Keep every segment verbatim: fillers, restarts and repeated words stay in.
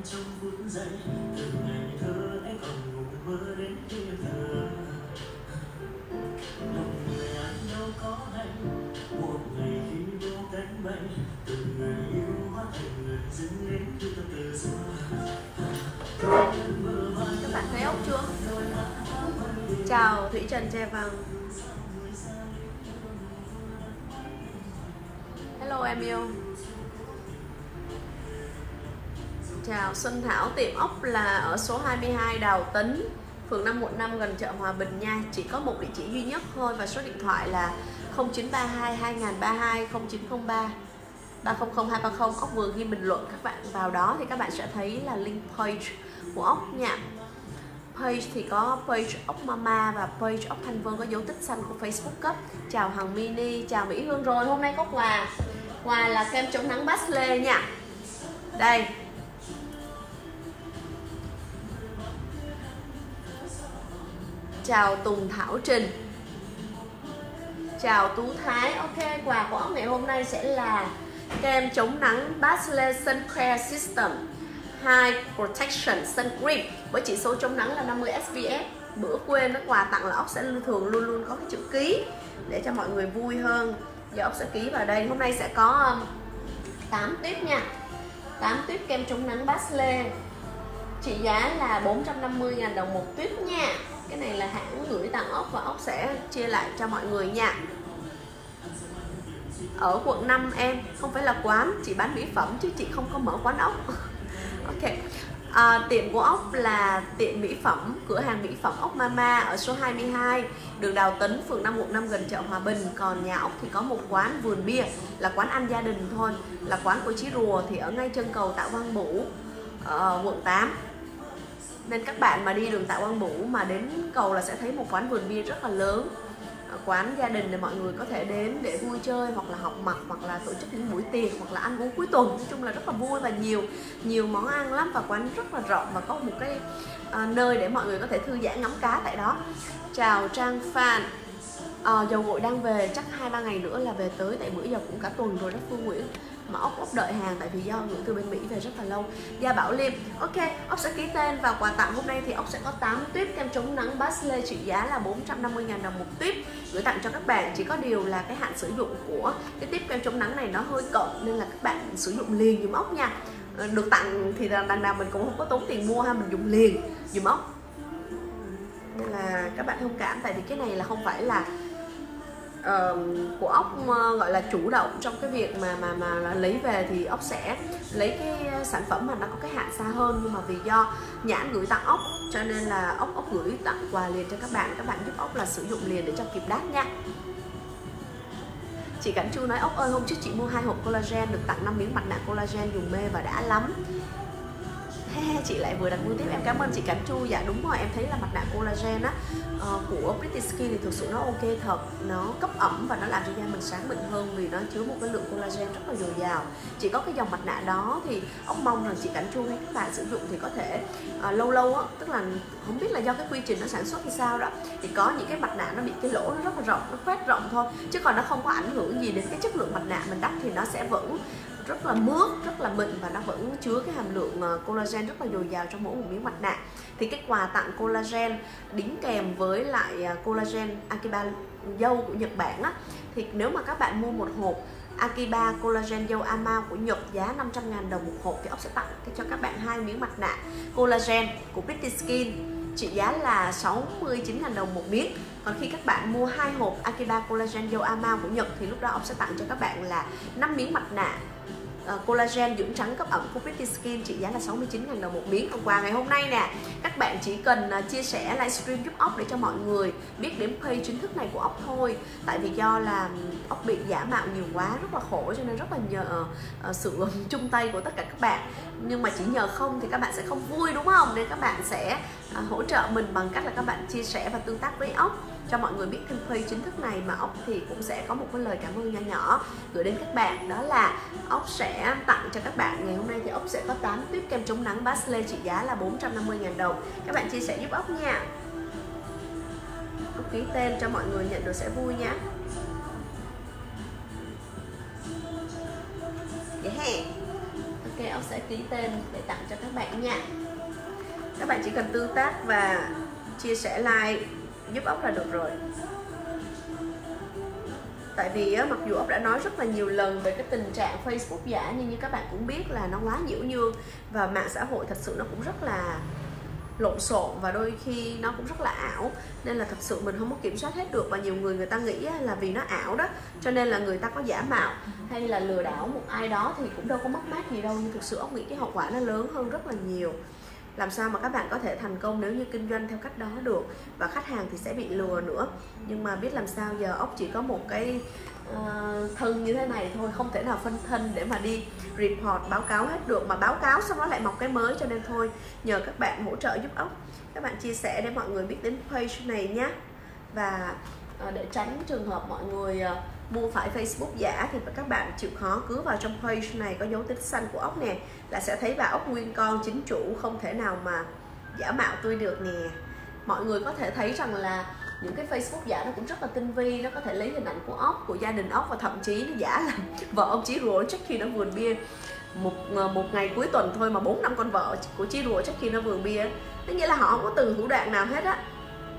trong phút giây từ ngày thơ anh còn ngủ mơ đến khuya thơ. Lòng người ai đâu có hay một ngày khi vô cánh bay từ người yêu hóa thành người dưng đến khi ta từ xa. Các bạn thấy ốc chưa? Chào Thủy Trần Tre Vàng. Hello em yêu. Chào Xuân Thảo. Tiệm ốc là ở số hai mươi hai Đào Tấn, phường năm một năm gần chợ Hòa Bình nha. Chỉ có một địa chỉ duy nhất thôi và số điện thoại là không chín ba hai hai không ba hai không chín không ba ba không không hai ba không. Ốc vừa ghi bình luận, các bạn vào đó thì các bạn sẽ thấy là link page của ốc nha. Page thì có page ốc Mama và page ốc Thanh Vân có dấu tích xanh của Facebook cấp. Chào Hằng Mini, chào Mỹ Hương. Rồi hôm nay có quà. Quà là kem chống nắng Basle nha. Đây. Chào Tùng Thảo Trình. Chào Tú Thái. Ok, quà của ốc ngày hôm nay sẽ là kem chống nắng Basle Sun Care System High Protection Sun Cream với chỉ số chống nắng là năm mươi S P F. Bữa quên nó quà tặng là ốc sẽ thường luôn luôn có cái chữ ký để cho mọi người vui hơn. Giờ ốc sẽ ký vào đây. Hôm nay sẽ có um, tám tuyếp nha. tám tuyếp kem chống nắng Basle. Trị giá là bốn trăm năm mươi nghìn đồng một tuyếp nha. Cái này là hãng gửi tặng ốc và ốc sẽ chia lại cho mọi người nha. Ở quận năm em, không phải là quán, chị bán mỹ phẩm chứ chị không có mở quán ốc. Ok. À, tiệm của ốc là tiệm mỹ phẩm, cửa hàng mỹ phẩm ốc Mama ở số hai mươi hai đường Đào Tấn, phường năm một năm gần chợ Hòa Bình. Còn nhà ốc thì có một quán vườn bia, là quán ăn gia đình thôi, là quán của Chí Rùa, thì ở ngay chân cầu Tạ Quang Bửu, ở quận tám. Nên các bạn mà đi đường Tạ Quang Bửu mà đến cầu là sẽ thấy một quán vườn bia rất là lớn. Quán gia đình để mọi người có thể đến để vui chơi hoặc là học mặt hoặc là tổ chức những buổi tiệc hoặc là ăn uống cuối tuần. Nói chung là rất là vui và nhiều nhiều món ăn lắm, và quán rất là rộng và có một cái à, nơi để mọi người có thể thư giãn ngắm cá tại đó. Chào Trang Phan. À, dầu gội đang về, chắc hai ba ngày nữa là về tới, tại bữa giờ cũng cả tuần rồi đó Phương Nguyễn. Mà ốc ốc đợi hàng tại vì do gửi từ bên Mỹ về rất là lâu. Gia Bảo Liêm. Ok, ốc sẽ ký tên vào quà tặng hôm nay thì ốc sẽ có tám tuyếp kem chống nắng Basle trị giá là bốn trăm năm mươi nghìn đồng một tuyếp gửi tặng cho các bạn. Chỉ có điều là cái hạn sử dụng của cái tuyếp kem chống nắng này nó hơi cận nên là các bạn sử dụng liền dùm ốc nha. Được tặng thì đằng nào mình cũng không có tốn tiền mua ha, mình dùng liền dùm ốc. Nên là các bạn thông cảm, tại vì cái này là không phải là Uh, của ốc uh, gọi là chủ động trong cái việc mà mà mà lấy về, thì ốc sẽ lấy cái sản phẩm mà nó có cái hạn xa hơn, nhưng mà vì do nhãn gửi tặng ốc cho nên là ốc ốc gửi tặng quà liền cho các bạn. Các bạn giúp ốc là sử dụng liền để cho kịp đát nha. Chị Cảnh Chu nói ốc ơi, hôm trước chị mua hai hộp collagen được tặng năm miếng mặt nạ collagen dùng mê và đã lắm. Chị lại vừa đặt mua tiếp, em cảm ơn chị Cảnh Chu. Dạ đúng rồi, em thấy là mặt nạ collagen á uh, của Pretty Skin thì thực sự nó ok thật, nó cấp ẩm và nó làm cho da mình sáng mịn hơn vì nó chứa một cái lượng collagen rất là dồi dào. Chỉ có cái dòng mặt nạ đó thì ốc mong rằng chị Cảnh Chu hay các bạn sử dụng thì có thể uh, lâu lâu á, tức là không biết là do cái quy trình nó sản xuất thì sao đó, thì có những cái mặt nạ nó bị cái lỗ nó rất là rộng, nó khoét rộng thôi, chứ còn nó không có ảnh hưởng gì đến cái chất lượng mặt nạ mình đắp, thì nó sẽ vẫn rất là mướt, rất là mịn và nó vẫn chứa cái hàm lượng collagen rất là dồi dào trong mỗi một miếng mặt nạ. Thì cái quà tặng collagen đính kèm với lại collagen Akiba dâu của Nhật Bản á, thì nếu mà các bạn mua một hộp Akiba collagen dâu Amao của Nhật giá năm trăm nghìn đồng một hộp thì ốc sẽ tặng cho các bạn hai miếng mặt nạ collagen của Pretty Skin trị giá là sáu mươi chín nghìn đồng một miếng. Còn khi các bạn mua hai hộp Akiba collagen dâu Amao của Nhật thì lúc đó ốc sẽ tặng cho các bạn là năm miếng mặt nạ Uh, collagen dưỡng trắng cấp ẩm của Pretty Skin trị giá là sáu mươi chín nghìn đồng một miếng. Còn quà ngày hôm nay nè, các bạn chỉ cần uh, chia sẻ livestream giúp ốc để cho mọi người biết đến page chính thức này của ốc thôi. Tại vì do là ốc bị giả mạo nhiều quá, rất là khổ, cho nên rất là nhờ uh, sự chung tay của tất cả các bạn. Nhưng mà chỉ nhờ không thì các bạn sẽ không vui đúng không? Nên các bạn sẽ uh, hỗ trợ mình bằng cách là các bạn chia sẻ và tương tác với ốc cho mọi người biết thêm page chính thức này. Mà ốc thì cũng sẽ có một cái lời cảm ơn nhỏ nhỏ gửi đến các bạn, đó là ốc sẽ tặng cho các bạn ngày hôm nay thì ốc sẽ có tám tuyếp kem chống nắng Basle trị giá là bốn trăm năm mươi nghìn đồng. Các bạn chia sẻ giúp ốc nha. Ốc ký tên cho mọi người nhận được sẽ vui nhé. Yeah. Ok, ốc sẽ ký tên để tặng cho các bạn nha. Các bạn chỉ cần tương tác và chia sẻ like giúp ốc là được rồi. Tại vì á, mặc dù ốc đã nói rất là nhiều lần về cái tình trạng Facebook giả, nhưng như các bạn cũng biết là nó quá nhiễu nhương và mạng xã hội thật sự nó cũng rất là lộn xộn và đôi khi nó cũng rất là ảo, nên là thật sự mình không có kiểm soát hết được. Và nhiều người người ta nghĩ là vì nó ảo đó cho nên là người ta có giả mạo hay là lừa đảo một ai đó thì cũng đâu có mất mát gì đâu, nhưng thực sự ốc nghĩ cái hậu quả nó lớn hơn rất là nhiều. Làm sao mà các bạn có thể thành công nếu như kinh doanh theo cách đó được, và khách hàng thì sẽ bị lừa nữa. Nhưng mà biết làm sao giờ, ốc chỉ có một cái uh, thân như thế này thôi, không thể nào phân thân để mà đi report báo cáo hết được, mà báo cáo xong nó lại mọc cái mới, cho nên thôi nhờ các bạn hỗ trợ giúp ốc. Các bạn chia sẻ để mọi người biết đến page này nhé. Và uh, để tránh trường hợp mọi người uh, mua phải Facebook giả thì các bạn chịu khó cứ vào trong page này có dấu tích xanh của ốc nè, là sẽ thấy bà ốc nguyên con chính chủ, không thể nào mà giả mạo tôi được nè. Mọi người có thể thấy rằng là những cái Facebook giả nó cũng rất là tinh vi, nó có thể lấy hình ảnh của ốc, của gia đình ốc, và thậm chí nó giả là vợ ông Chí Rùa chắc khi nó vườn bia. Một một ngày cuối tuần thôi mà bốn năm con vợ của Chí Rùa chắc khi nó vườn bia. Tức nghĩa là họ không có từng thủ đoạn nào hết á.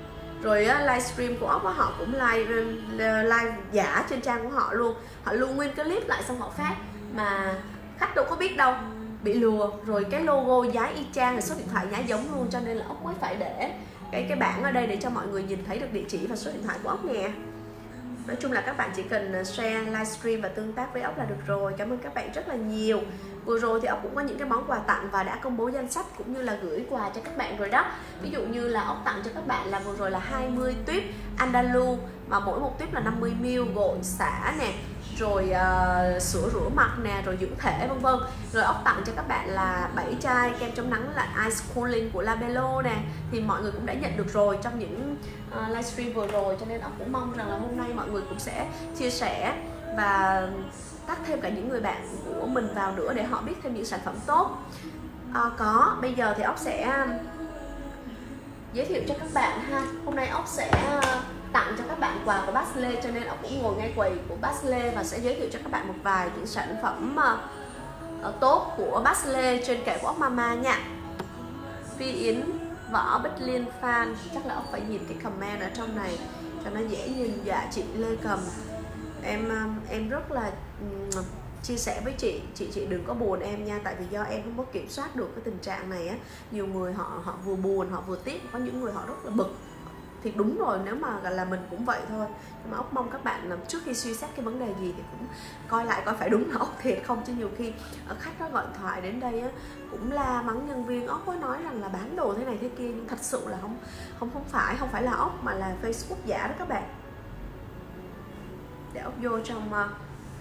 Rồi uh, livestream của ốc họ cũng live, live giả trên trang của họ luôn. Họ lưu nguyên cái clip lại xong họ phát, mà khách đâu có biết đâu, bị lừa. Rồi cái logo giá y chang, rồi số điện thoại giá giống luôn, cho nên là ốc mới phải để cái cái bảng ở đây để cho mọi người nhìn thấy được địa chỉ và số điện thoại của ốc nè. Nói chung là các bạn chỉ cần share, livestream và tương tác với ốc là được rồi. Cảm ơn các bạn rất là nhiều. Vừa rồi thì ốc cũng có những cái món quà tặng và đã công bố danh sách cũng như là gửi quà cho các bạn rồi đó. Ví dụ như là ốc tặng cho các bạn là vừa rồi là hai mươi tuyếp Andalou, mà mỗi một tuyếp là năm mươi mi li lít, gội xả nè, rồi uh, sữa rửa mặt nè, rồi dưỡng thể vân vân. Rồi ốc tặng cho các bạn là bảy chai kem chống nắng là Ice Cooling của Labello nè, thì mọi người cũng đã nhận được rồi trong những uh, livestream vừa rồi, cho nên ốc cũng mong rằng là hôm nay mọi người cũng sẽ chia sẻ và tắt thêm cả những người bạn của mình vào nữa để họ biết thêm những sản phẩm tốt. À, có, bây giờ thì ốc sẽ giới thiệu cho các bạn ha. Hôm nay ốc sẽ tặng cho các bạn quà của Basle, cho nên ốc cũng ngồi ngay quầy của Basle và sẽ giới thiệu cho các bạn một vài những sản phẩm uh, tốt của Basle trên kệ của ốc Mama nha. Phi Yến, Võ Bích Liên fan, chắc là ốc phải nhìn cái comment ở trong này cho nó dễ nhìn. Dạ chị Lê Cầm, em em rất là um, chia sẻ với chị, chị chị đừng có buồn em nha, tại vì do em không có kiểm soát được cái tình trạng này á. Nhiều người họ họ vừa buồn họ vừa tiếc, có những người họ rất là bực. Thì đúng rồi, nếu mà là mình cũng vậy thôi. Nhưng mà ốc mong các bạn làm trước khi suy xét cái vấn đề gì thì cũng coi lại coi phải đúng là ốc thiệt không, chứ nhiều khi khách nó gọi điện thoại đến đây á, cũng la mắng nhân viên. Ốc có nói rằng là bán đồ thế này thế kia, nhưng thật sự là không không không phải không phải là ốc mà là Facebook giả đó các bạn. Để ốc vô trong uh,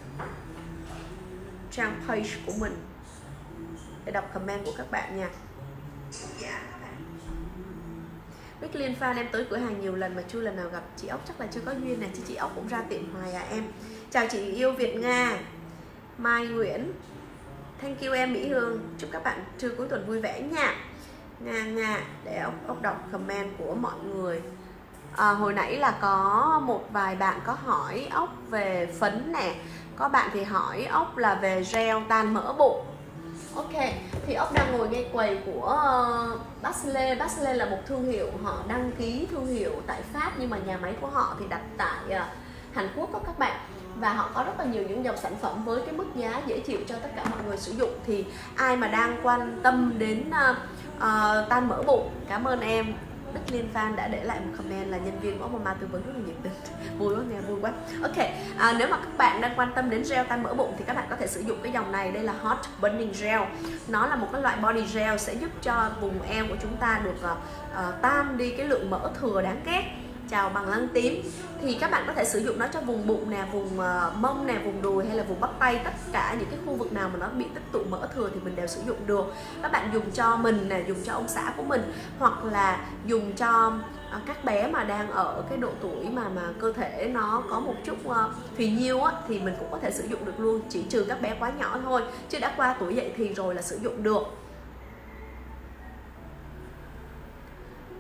trang page của mình để đọc comment của các bạn nha. Dạ các bạn. Bích Liên fan, em tới cửa hàng nhiều lần mà chưa lần nào gặp chị ốc, chắc là chưa có duyên này, chứ chị ốc cũng ra tiệm hoài à em. Chào chị yêu Việt Nga, Mai Nguyễn, thank you em Mỹ Hương, chúc các bạn trưa cuối tuần vui vẻ nha. Nga Nga, để ốc, ốc đọc comment của mọi người. À, hồi nãy là có một vài bạn có hỏi ốc về phấn nè, có bạn thì hỏi ốc là về gel tan mỡ bụng. Ok, thì ốc đang ngồi ngay quầy của uh, Basle. Basle là một thương hiệu, họ đăng ký thương hiệu tại Pháp, nhưng mà nhà máy của họ thì đặt tại uh, Hàn Quốc đó các bạn. Và họ có rất là nhiều những dòng sản phẩm với cái mức giá dễ chịu cho tất cả mọi người sử dụng. Thì ai mà đang quan tâm đến uh, uh, tan mỡ bụng, cảm ơn em Bích Liên fan đã để lại một comment là nhân viên của Mama tư vấn rất là nhiệt tình. Vui quá, nghe vui quá. Ok, à, nếu mà các bạn đang quan tâm đến gel tan mỡ bụng thì các bạn có thể sử dụng cái dòng này. Đây là Hot Burning Gel. Nó là một cái loại body gel sẽ giúp cho vùng eo của chúng ta được uh, uh, tan đi cái lượng mỡ thừa đáng ghét. Chào bằng lăng tím. Thì các bạn có thể sử dụng nó cho vùng bụng nè, vùng uh, mông nè, vùng đùi hay là vùng bắp tay. Tất cả những cái khu vực nào mà nó bị tích tụ mỡ thừa thì mình đều sử dụng được. Các bạn dùng cho mình nè, dùng cho ông xã của mình, hoặc là dùng cho uh, các bé mà đang ở cái độ tuổi mà mà cơ thể nó có một chút uh, phì nhiêu á, thì mình cũng có thể sử dụng được luôn. Chỉ trừ các bé quá nhỏ thôi, chứ đã qua tuổi dậy thì rồi là sử dụng được.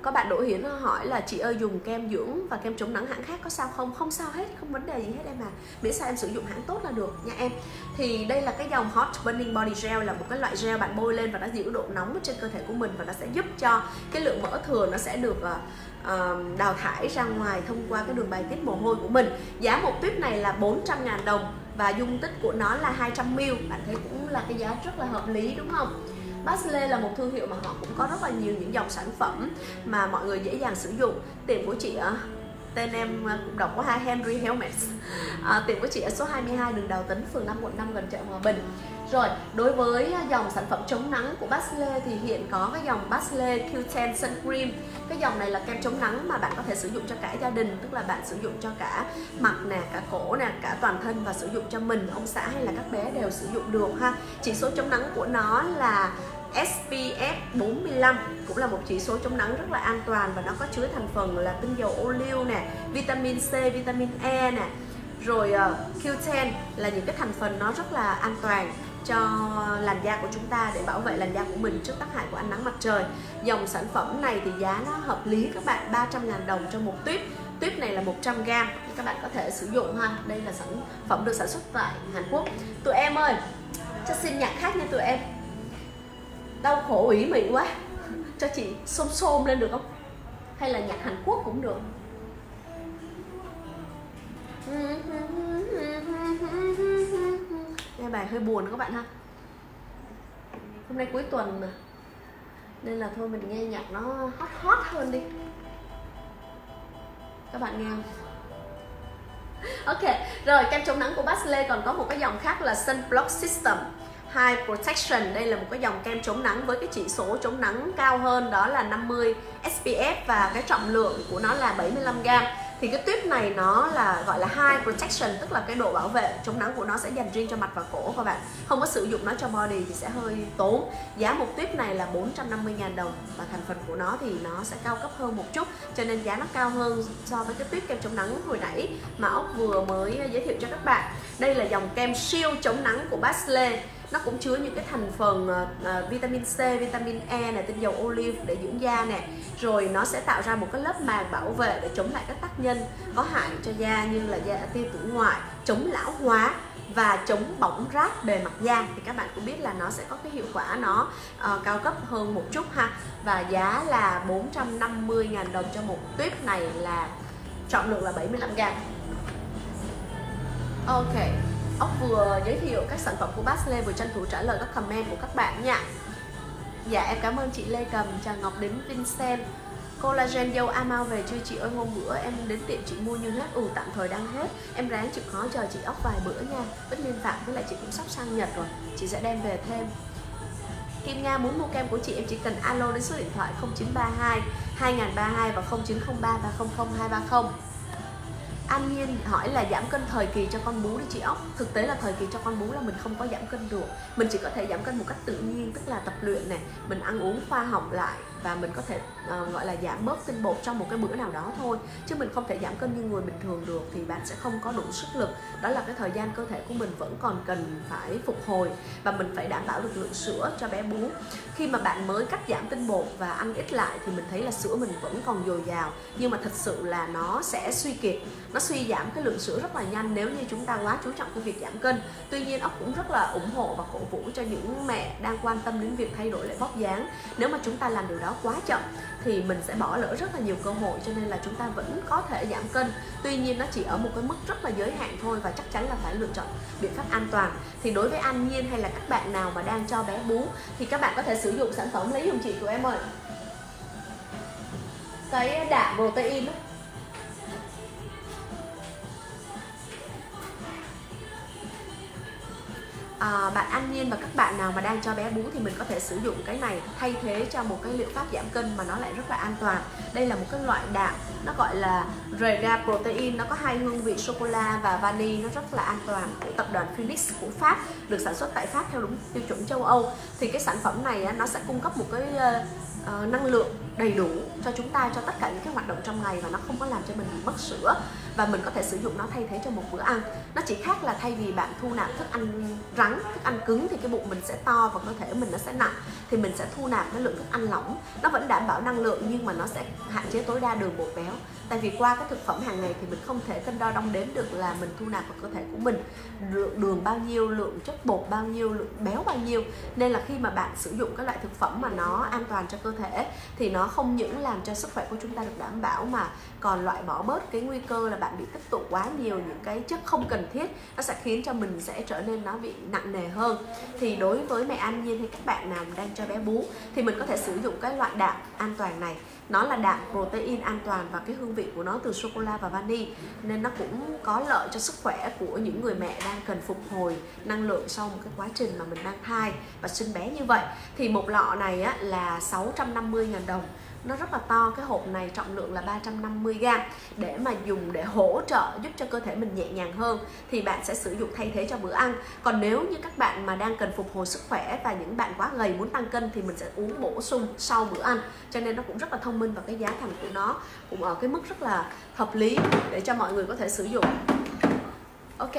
Có bạn Đỗ Hiến hỏi là chị ơi dùng kem dưỡng và kem chống nắng hãng khác có sao không? Không sao hết, không vấn đề gì hết em à. Miễn sao em sử dụng hãng tốt là được nha em. Thì đây là cái dòng Hot Burning Body Gel, là một cái loại gel bạn bôi lên và nó giữ độ nóng trên cơ thể của mình, và nó sẽ giúp cho cái lượng mỡ thừa nó sẽ được uh, uh, đào thải ra ngoài thông qua cái đường bài tiết mồ hôi của mình. Giá một tuyếp này là bốn trăm ngàn đồng và dung tích của nó là hai trăm mi li lít. Bạn thấy cũng là cái giá rất là hợp lý đúng không? Basler là một thương hiệu mà họ cũng có rất là nhiều những dòng sản phẩm mà mọi người dễ dàng sử dụng. Tiệm của chị ở tên em cũng đọc có hai Henry Helmet. À, tiệm của chị ở số hai mươi hai đường Đào Tấn, phường năm, quận năm, gần chợ Hòa Bình. Rồi, đối với dòng sản phẩm chống nắng của Basler thì hiện có cái dòng Basler Q mười Sun Cream. Cái dòng này là kem chống nắng mà bạn có thể sử dụng cho cả gia đình, tức là bạn sử dụng cho cả mặt nè, cả cổ nè, cả toàn thân, và sử dụng cho mình, ông xã hay là các bé đều sử dụng được ha. Chỉ số chống nắng của nó là S P F bốn mươi lăm, cũng là một chỉ số chống nắng rất là an toàn, và nó có chứa thành phần là tinh dầu ô liu nè, vitamin C, vitamin E nè, rồi uh, Q mười là những cái thành phần nó rất là an toàn cho làn da của chúng ta, để bảo vệ làn da của mình trước tác hại của ánh nắng mặt trời. Dòng sản phẩm này thì giá nó hợp lý các bạn, ba trăm ngàn đồng cho một tuyếp. Tuyếp này là một trăm gam, các bạn có thể sử dụng ha. Đây là sản phẩm được sản xuất tại Hàn Quốc. Tụi em ơi, cho xin nhạc khác nha tụi em. Đau khổ ủy mị quá, cho chị xôm xôm lên được không? Hay là nhạc Hàn Quốc cũng được. Nghe bài hơi buồn các bạn ha. Hôm nay cuối tuần mà, nên là thôi mình nghe nhạc nó hot hot hơn đi. Các bạn nghe không? Ok, rồi kem chống nắng của Basler còn có một cái dòng khác là Sunblock System High Protection. Đây là một cái dòng kem chống nắng với cái chỉ số chống nắng cao hơn, đó là năm mươi S P F, và cái trọng lượng của nó là bảy mươi lăm gam. Thì cái tuyếp này nó là gọi là High Protection, tức là cái độ bảo vệ chống nắng của nó sẽ dành riêng cho mặt và cổ các bạn. Không có sử dụng nó cho body thì sẽ hơi tốn. Giá một tuyếp này là bốn trăm năm mươi ngàn đồng, và thành phần của nó thì nó sẽ cao cấp hơn một chút, cho nên giá nó cao hơn so với cái tuyếp kem chống nắng hồi nãy mà Ốc vừa mới giới thiệu cho các bạn. Đây là dòng kem siêu chống nắng của Basler. Nó cũng chứa những cái thành phần uh, vitamin C, vitamin E này, tinh dầu ô liu để dưỡng da nè. Rồi nó sẽ tạo ra một cái lớp màng bảo vệ để chống lại các tác nhân có hại cho da như là da tia tử ngoại, chống lão hóa và chống bỏng rát bề mặt da. Thì các bạn cũng biết là nó sẽ có cái hiệu quả nó uh, cao cấp hơn một chút ha. Và giá là bốn trăm năm mươi ngàn đồng cho một tuyếp này, là trọng lượng là bảy mươi lăm gam. Ok, Ốc vừa giới thiệu các sản phẩm của Basler, vừa tranh thủ trả lời các comment của các bạn nha. Dạ em cảm ơn chị Lê Cầm, chào Ngọc đến Vincent. Collagen dâu Amao về chưa chị ơi? Hôm bữa em đến tiệm chị mua như hết. Ừ, tạm thời đang hết. Em ráng chịu khó chờ chị Ốc vài bữa nha. Bích Liên Phạm với lại chị cũng sắp sang Nhật rồi, chị sẽ đem về thêm. Kim Nga muốn mua kem của chị, em chỉ cần alo đến số điện thoại không chín ba hai hai nghìn ba mươi hai và không chín không ba ba không không hai ba không. An Nhiên hỏi là giảm cân thời kỳ cho con bú đi chị Ốc. Thực tế là thời kỳ cho con bú là mình không có giảm cân được. Mình chỉ có thể giảm cân một cách tự nhiên, tức là tập luyện này, mình ăn uống khoa học lại, và mình có thể uh, gọi là giảm bớt tinh bột trong một cái bữa nào đó thôi. Chứ mình không thể giảm cân như người bình thường được, thì bạn sẽ không có đủ sức lực. Đó là cái thời gian cơ thể của mình vẫn còn cần phải phục hồi, và mình phải đảm bảo được lượng sữa cho bé bú. Khi mà bạn mới cắt giảm tinh bột và ăn ít lại thì mình thấy là sữa mình vẫn còn dồi dào, nhưng mà thật sự là nó sẽ suy kiệt, nó suy giảm cái lượng sữa rất là nhanh nếu như chúng ta quá chú trọng cái việc giảm cân. Tuy nhiên Ốc cũng rất là ủng hộ và cổ vũ cho những mẹ đang quan tâm đến việc thay đổi lại vóc dáng. Nếu mà chúng ta làm điều đó quá chậm thì mình sẽ bỏ lỡ rất là nhiều cơ hội, cho nên là chúng ta vẫn có thể giảm cân. Tuy nhiên nó chỉ ở một cái mức rất là giới hạn thôi, và chắc chắn là phải lựa chọn biện pháp an toàn. Thì đối với An Nhiên hay là các bạn nào mà đang cho bé bú thì các bạn có thể sử dụng sản phẩm lấy dùm chị của em ơi, cái đạm protein đó. À, bạn An Nhiên và các bạn nào mà đang cho bé bú thì mình có thể sử dụng cái này thay thế cho một cái liệu pháp giảm cân mà nó lại rất là an toàn. Đây là một cái loại đạm, nó gọi là Rega Protein, nó có hai hương vị sô-cô-la và vani, nó rất là an toàn, của tập đoàn Phoenix của Pháp, được sản xuất tại Pháp theo đúng tiêu chuẩn châu Âu. Thì cái sản phẩm này nó sẽ cung cấp một cái uh, năng lượng đầy đủ cho chúng ta, cho tất cả những cái hoạt động trong ngày, và nó không có làm cho mình bị mất sữa. và mình có thể sử dụng nó thay thế cho một bữa ăn. Nó chỉ khác là thay vì bạn thu nạp thức ăn rắn, thức ăn cứng thì cái bụng mình sẽ to và cơ thể mình nó sẽ nặng, thì mình sẽ thu nạp cái lượng thức ăn lỏng. Nó vẫn đảm bảo năng lượng nhưng mà nó sẽ hạn chế tối đa đường bột béo. Tại vì qua cái thực phẩm hàng ngày thì mình không thể cân đo đong đếm được là mình thu nạp vào cơ thể của mình lượng đường bao nhiêu, lượng chất bột bao nhiêu, lượng béo bao nhiêu. Nên là khi mà bạn sử dụng các loại thực phẩm mà nó an toàn cho cơ thể thì nó không những làm cho sức khỏe của chúng ta được đảm bảo mà còn loại bỏ bớt cái nguy cơ là bạn bị tích tụ quá nhiều những cái chất không cần thiết. Nó sẽ khiến cho mình sẽ trở nên nó bị nặng nề hơn. Thì đối với mẹ An Nhiên hay các bạn nào đang cho bé bú thì mình có thể sử dụng cái loại đạm an toàn này. Nó là đạm protein an toàn và cái hương vị của nó từ sô-cô-la và vani, nên nó cũng có lợi cho sức khỏe của những người mẹ đang cần phục hồi năng lượng sau một cái quá trình mà mình mang thai và sinh bé như vậy. Thì một lọ này á, là sáu trăm năm mươi nghìn đồng. Nó rất là to, cái hộp này trọng lượng là ba trăm năm mươi gam. Để mà dùng để hỗ trợ giúp cho cơ thể mình nhẹ nhàng hơn thì bạn sẽ sử dụng thay thế cho bữa ăn. Còn nếu như các bạn mà đang cần phục hồi sức khỏe và những bạn quá gầy muốn tăng cân thì mình sẽ uống bổ sung sau bữa ăn. Cho nên nó cũng rất là thông minh và cái giá thành của nó cũng ở cái mức rất là hợp lý để cho mọi người có thể sử dụng. Ok.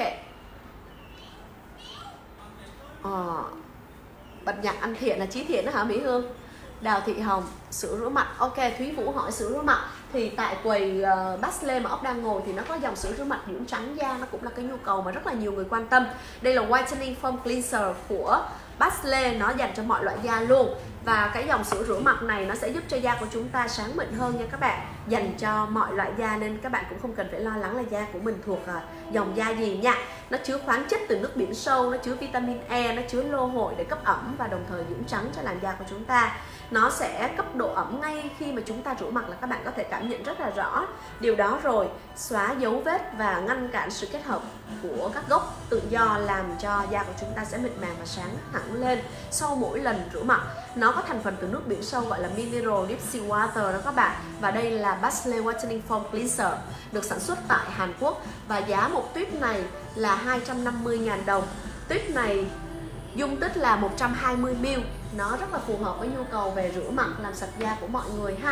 Ờ, bật nhạc Anh Thiện là Chí Thiện đó hả Mỹ Hương? Đào Thị Hồng, sữa rửa mặt. Ok, Thúy Vũ hỏi sữa rửa mặt. Thì tại quầy uh, Basle mà ốc đang ngồi thì nó có dòng sữa rửa mặt dưỡng trắng da. Nó cũng là cái nhu cầu mà rất là nhiều người quan tâm. Đây là Whitening Foam Cleanser của Basle. Nó dành cho mọi loại da luôn. Và cái dòng sữa rửa mặt này nó sẽ giúp cho da của chúng ta sáng mịn hơn nha các bạn. Dành cho mọi loại da nên các bạn cũng không cần phải lo lắng là da của mình thuộc uh, dòng da gì nha. Nó chứa khoáng chất từ nước biển sâu, nó chứa vitamin E, nó chứa lô hội để cấp ẩm và đồng thời dưỡng trắng cho làn da của chúng ta. Nó sẽ cấp độ ẩm ngay khi mà chúng ta rửa mặt là các bạn có thể cảm nhận rất là rõ điều đó rồi. Xóa dấu vết và ngăn cản sự kết hợp của các gốc tự do làm cho da của chúng ta sẽ mịn màng và sáng hẳn lên sau mỗi lần rửa mặt. Nó có thành phần từ nước biển sâu gọi là Mineral Deep Sea Water đó các bạn. Và đây là Basle Whitening Foam Cleanser, được sản xuất tại Hàn Quốc. Và giá một tuyết này là hai trăm năm mươi nghìn đồng. Tuyết này dung tích là một trăm hai mươi mi li lít. Nó rất là phù hợp với nhu cầu về rửa mặt, làm sạch da của mọi người ha.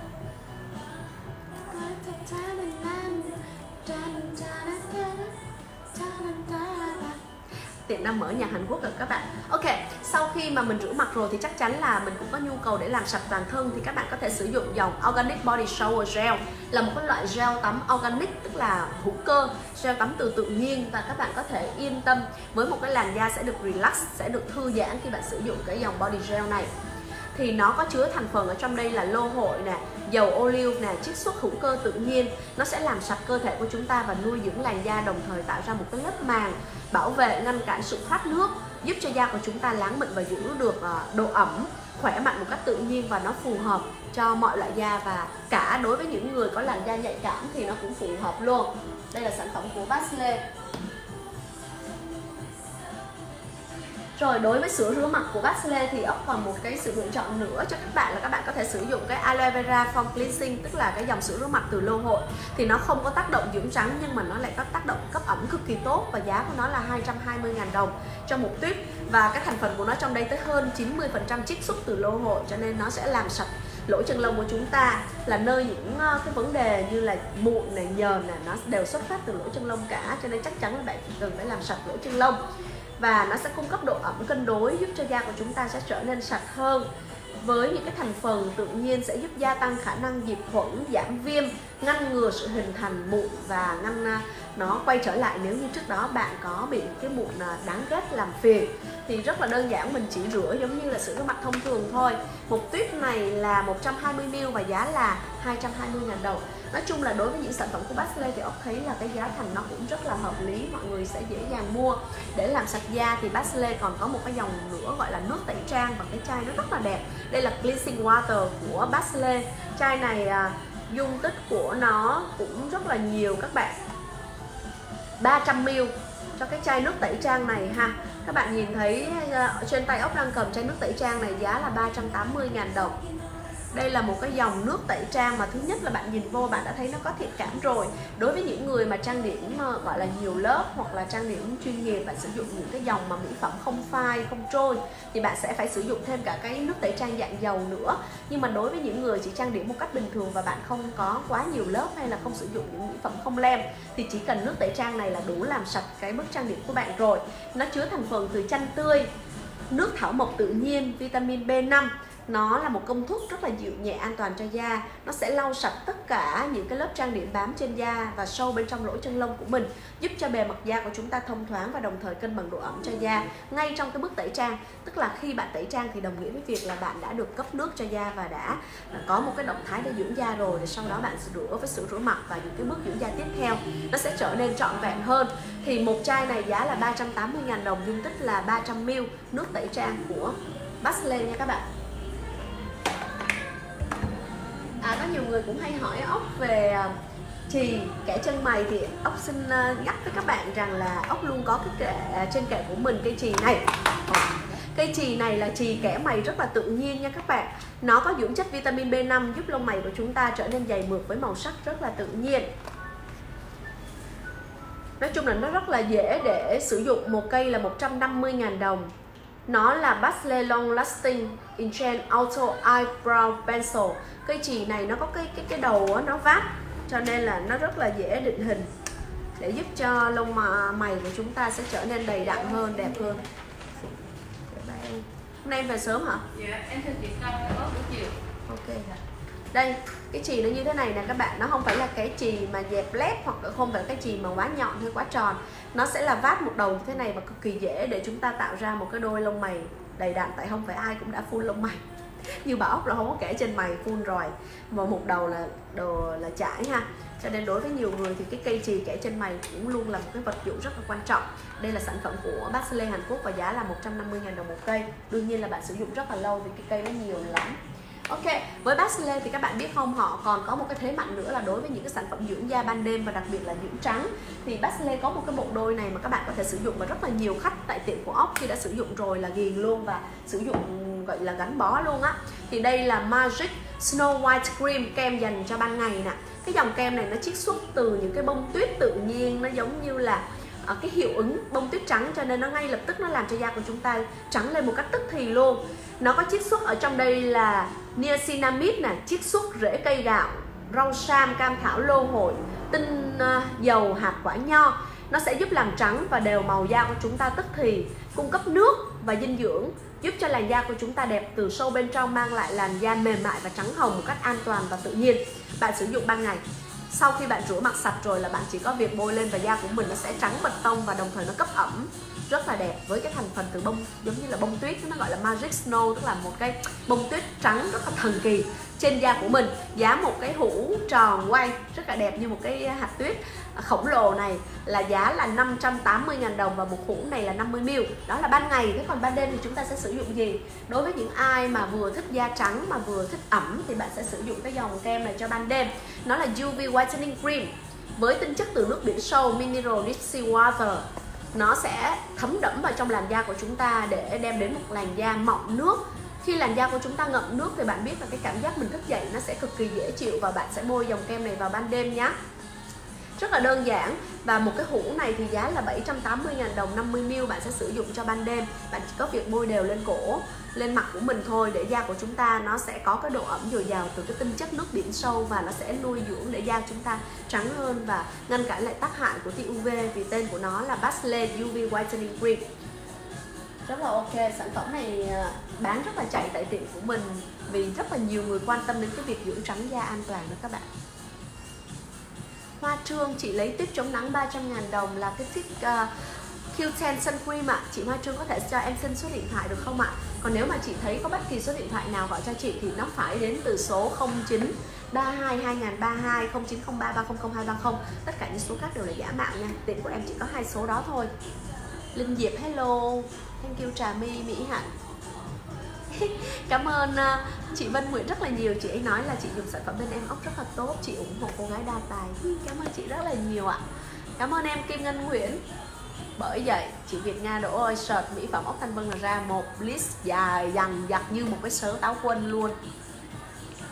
Tiện đang mở nhạc Hàn Quốc rồi các bạn. Ok, sau khi mà mình rửa mặt rồi thì chắc chắn là mình cũng có nhu cầu để làm sạch toàn thân. Thì các bạn có thể sử dụng dòng Organic Body Shower Gel. Là một cái loại gel tắm organic, tức là hữu cơ, gel tắm từ tự nhiên. Và các bạn có thể yên tâm với một cái làn da sẽ được relax, sẽ được thư giãn khi bạn sử dụng cái dòng body gel này. Thì nó có chứa thành phần ở trong đây là lô hội nè, dầu ô liu nè, chiết xuất hữu cơ tự nhiên. Nó sẽ làm sạch cơ thể của chúng ta và nuôi dưỡng làn da, đồng thời tạo ra một cái lớp màng bảo vệ, ngăn cản sự thoát nước, giúp cho da của chúng ta láng mịn và giữ được độ ẩm, khỏe mạnh một cách tự nhiên. Và nó phù hợp cho mọi loại da, và cả đối với những người có làn da nhạy cảm thì nó cũng phù hợp luôn. Đây là sản phẩm của Basle. Rồi đối với sữa rửa mặt của Basle thì ốc còn một cái sự lựa chọn nữa cho các bạn là các bạn có thể sử dụng cái Aloe Vera Foam Cleansing, tức là cái dòng sữa rửa mặt từ lô hội. Thì nó không có tác động dưỡng trắng nhưng mà nó lại có tác động cấp ẩm cực kỳ tốt, và giá của nó là hai trăm hai mươi nghìn đồng cho một tuyết. Và cái thành phần của nó trong đây tới hơn chín mươi phần trăm chiết xuất từ lô hội, cho nên nó sẽ làm sạch lỗ chân lông của chúng ta, là nơi những cái vấn đề như là mụn này, nhờn này, nó đều xuất phát từ lỗ chân lông cả. Cho nên chắc chắn là bạn cần phải làm sạch lỗ chân lông. Và nó sẽ cung cấp độ ẩm cân đối, giúp cho da của chúng ta sẽ trở nên sạch hơn. Với những cái thành phần tự nhiên sẽ giúp gia tăng khả năng diệt khuẩn, giảm viêm, ngăn ngừa sự hình thành mụn và ngăn nó quay trở lại nếu như trước đó bạn có bị cái mụn đáng ghét làm phiền. Thì rất là đơn giản, mình chỉ rửa giống như là sữa rửa mặt thông thường thôi. Một tuyết này là một trăm hai mươi mi li lít và giá là hai trăm hai mươi nghìn đồng. Nói chung là đối với những sản phẩm của Basle thì ốc thấy là cái giá thành nó cũng rất là hợp lý, mọi người sẽ dễ dàng mua. Để làm sạch da thì Basle còn có một cái dòng nữa gọi là nước tẩy trang, và cái chai nó rất là đẹp. Đây là Cleansing Water của Basle. Chai này à, dung tích của nó cũng rất là nhiều các bạn, ba trăm mi li lít cho cái chai nước tẩy trang này ha. Các bạn nhìn thấy trên tay ốc đang cầm chai nước tẩy trang này, giá là ba trăm tám mươi nghìn đồng. Đây là một cái dòng nước tẩy trang mà thứ nhất là bạn nhìn vô bạn đã thấy nó có thiện cảm rồi. Đối với những người mà trang điểm gọi là nhiều lớp hoặc là trang điểm chuyên nghiệp, bạn sử dụng những cái dòng mà mỹ phẩm không phai, không trôi, thì bạn sẽ phải sử dụng thêm cả cái nước tẩy trang dạng dầu nữa. Nhưng mà đối với những người chỉ trang điểm một cách bình thường và bạn không có quá nhiều lớp hay là không sử dụng những mỹ phẩm không lem, thì chỉ cần nước tẩy trang này là đủ làm sạch cái bức trang điểm của bạn rồi. Nó chứa thành phần từ chanh tươi, nước thảo mộc tự nhiên, vitamin B năm. Nó là một công thức rất là dịu nhẹ, an toàn cho da. Nó sẽ lau sạch tất cả những cái lớp trang điểm bám trên da và sâu bên trong lỗ chân lông của mình, giúp cho bề mặt da của chúng ta thông thoáng và đồng thời cân bằng độ ẩm cho da ngay trong cái bước tẩy trang. Tức là khi bạn tẩy trang thì đồng nghĩa với việc là bạn đã được cấp nước cho da và đã có một cái động thái để dưỡng da rồi. Để sau đó bạn rửa với sữa rửa mặt và những cái bước dưỡng da tiếp theo, nó sẽ trở nên trọn vẹn hơn. Thì một chai này giá là ba trăm tám mươi nghìn đồng, dung tích là ba trăm mi li lít nước tẩy trang của Basile nha các bạn. À, có nhiều người cũng hay hỏi ốc về chì kẻ chân mày, thì ốc xin nhắc với các bạn rằng là ốc luôn có cái kệ trên kệ của mình cây chì này. Cây chì này là chì kẻ mày rất là tự nhiên nha các bạn. Nó có dưỡng chất vitamin B năm giúp lông mày của chúng ta trở nên dày mượt với màu sắc rất là tự nhiên. Nói chung là nó rất là dễ để sử dụng. Một cây là một trăm năm mươi nghìn đồng. Nó là Basile Long Lasting Intense Auto Eyebrow Pencil. Cây chì này nó có cái cái cái đầu đó, nó vát, cho nên là nó rất là dễ định hình để giúp cho lông mày của chúng ta sẽ trở nên đầy đặn hơn, đẹp hơn. Hôm nay em về sớm hả? Dạ, em thưa chị Tâm, em có buổi chiều. Ok. Đây, cái chì nó như thế này nè các bạn. Nó không phải là cái chì mà dẹp lép, hoặc là không phải cái chì mà quá nhọn hay quá tròn. Nó sẽ là vát một đầu như thế này và cực kỳ dễ để chúng ta tạo ra một cái đôi lông mày đầy đặn. Tại không phải ai cũng đã full lông mày như bà ốc là không có kẻ trên mày full rồi, mà một đầu là đồ là chải ha. Cho nên đối với nhiều người thì cái cây chì kẻ trên mày cũng luôn là một cái vật dụng rất là quan trọng. Đây là sản phẩm của Basile Hàn Quốc và giá là một trăm năm mươi nghìn đồng một cây. Đương nhiên là bạn sử dụng rất là lâu vì cái cây nó nhiều lắm. Ok, với Basile thì các bạn biết không, họ còn có một cái thế mạnh nữa là đối với những cái sản phẩm dưỡng da ban đêm và đặc biệt là dưỡng trắng, thì Basile có một cái bộ đôi này mà các bạn có thể sử dụng, và rất là nhiều khách tại tiệm của ốc khi đã sử dụng rồi là ghiền luôn và sử dụng gọi là gắn bó luôn á. Thì đây là Magic Snow White Cream, kem dành cho ban ngày nè. Cái dòng kem này nó chiết xuất từ những cái bông tuyết tự nhiên, nó giống như là uh, cái hiệu ứng bông tuyết trắng, cho nên nó ngay lập tức nó làm cho da của chúng ta trắng lên một cách tức thì luôn. Nó có chiết xuất ở trong đây là niacinamide nè, chiết xuất rễ cây gạo, rau sam, cam thảo, lô hội, tinh uh, dầu, hạt quả nho. Nó sẽ giúp làm trắng và đều màu da của chúng ta tức thì, cung cấp nước và dinh dưỡng, giúp cho làn da của chúng ta đẹp từ sâu bên trong, mang lại làn da mềm mại và trắng hồng một cách an toàn và tự nhiên. Bạn sử dụng ban ngày, sau khi bạn rửa mặt sạch rồi là bạn chỉ có việc bôi lên và da của mình nó sẽ trắng bật tông và đồng thời nó cấp ẩm rất là đẹp với cái thành phần từ bông, giống như là bông tuyết, nó gọi là Magic Snow, tức là một cái bông tuyết trắng rất là thần kỳ trên da của mình. Giá một cái hũ tròn quay rất là đẹp như một cái hạt tuyết khổng lồ này là giá là năm trăm tám mươi nghìn đồng, và một hũ này là năm mươi mi li lít. Đó là ban ngày. Thế còn ban đêm thì chúng ta sẽ sử dụng gì? Đối với những ai mà vừa thích da trắng mà vừa thích ẩm thì bạn sẽ sử dụng cái dòng kem này cho ban đêm. Nó là u vê Whitening Cream với tinh chất từ nước biển sâu, Mineral Rich Sea Water. Nó sẽ thấm đẫm vào trong làn da của chúng ta để đem đến một làn da mọng nước. Khi làn da của chúng ta ngậm nước thì bạn biết là cái cảm giác mình thức dậy nó sẽ cực kỳ dễ chịu, và bạn sẽ bôi dòng kem này vào ban đêm nhé. Rất là đơn giản. Và một cái hũ này thì giá là bảy trăm tám mươi nghìn đồng, năm mươi mi li lít. Bạn sẽ sử dụng cho ban đêm. Bạn chỉ có việc bôi đều lên cổ, lên mặt của mình thôi, để da của chúng ta nó sẽ có cái độ ẩm dồi dào từ cái tinh chất nước biển sâu, và nó sẽ nuôi dưỡng để da chúng ta trắng hơn và ngăn cản lại tác hại của tia u vê, vì tên của nó là Basile u vê Whitening Cream. Rất là ok. Sản phẩm này bán rất là chạy tại tiệm của mình vì rất là nhiều người quan tâm đến cái việc dưỡng trắng da an toàn đó các bạn. Hoa Trương, chị lấy tip chống nắng ba trăm nghìn đồng là cái tip uh, Q mười Sun Cream ạ. À. Chị Hoa Trương có thể cho em xin số điện thoại được không ạ? À? Còn nếu mà chị thấy có bất kỳ số điện thoại nào gọi cho chị thì nó phải đến từ số không chín ba hai hai nghìn ba hai, không chín không ba ba không không hai ba không. Tất cả những số khác đều là giả mạo nha. Tiệm của em chỉ có hai số đó thôi. Linh Diệp, hello. Thank you Trà My, Mỹ Hạnh. Cảm ơn uh, chị Vân Nguyễn rất là nhiều. Chị ấy nói là chị dùng sản phẩm bên em ốc rất là tốt, chị ủng hộ cô gái đa tài. Cảm ơn chị rất là nhiều ạ. Cảm ơn em Kim Ngân Nguyễn. Bởi vậy chị Việt Nga Đỗ ơi, search mỹ phẩm ốc Thanh Vân là ra một list dài dằng dặc như một cái sớ táo quân luôn.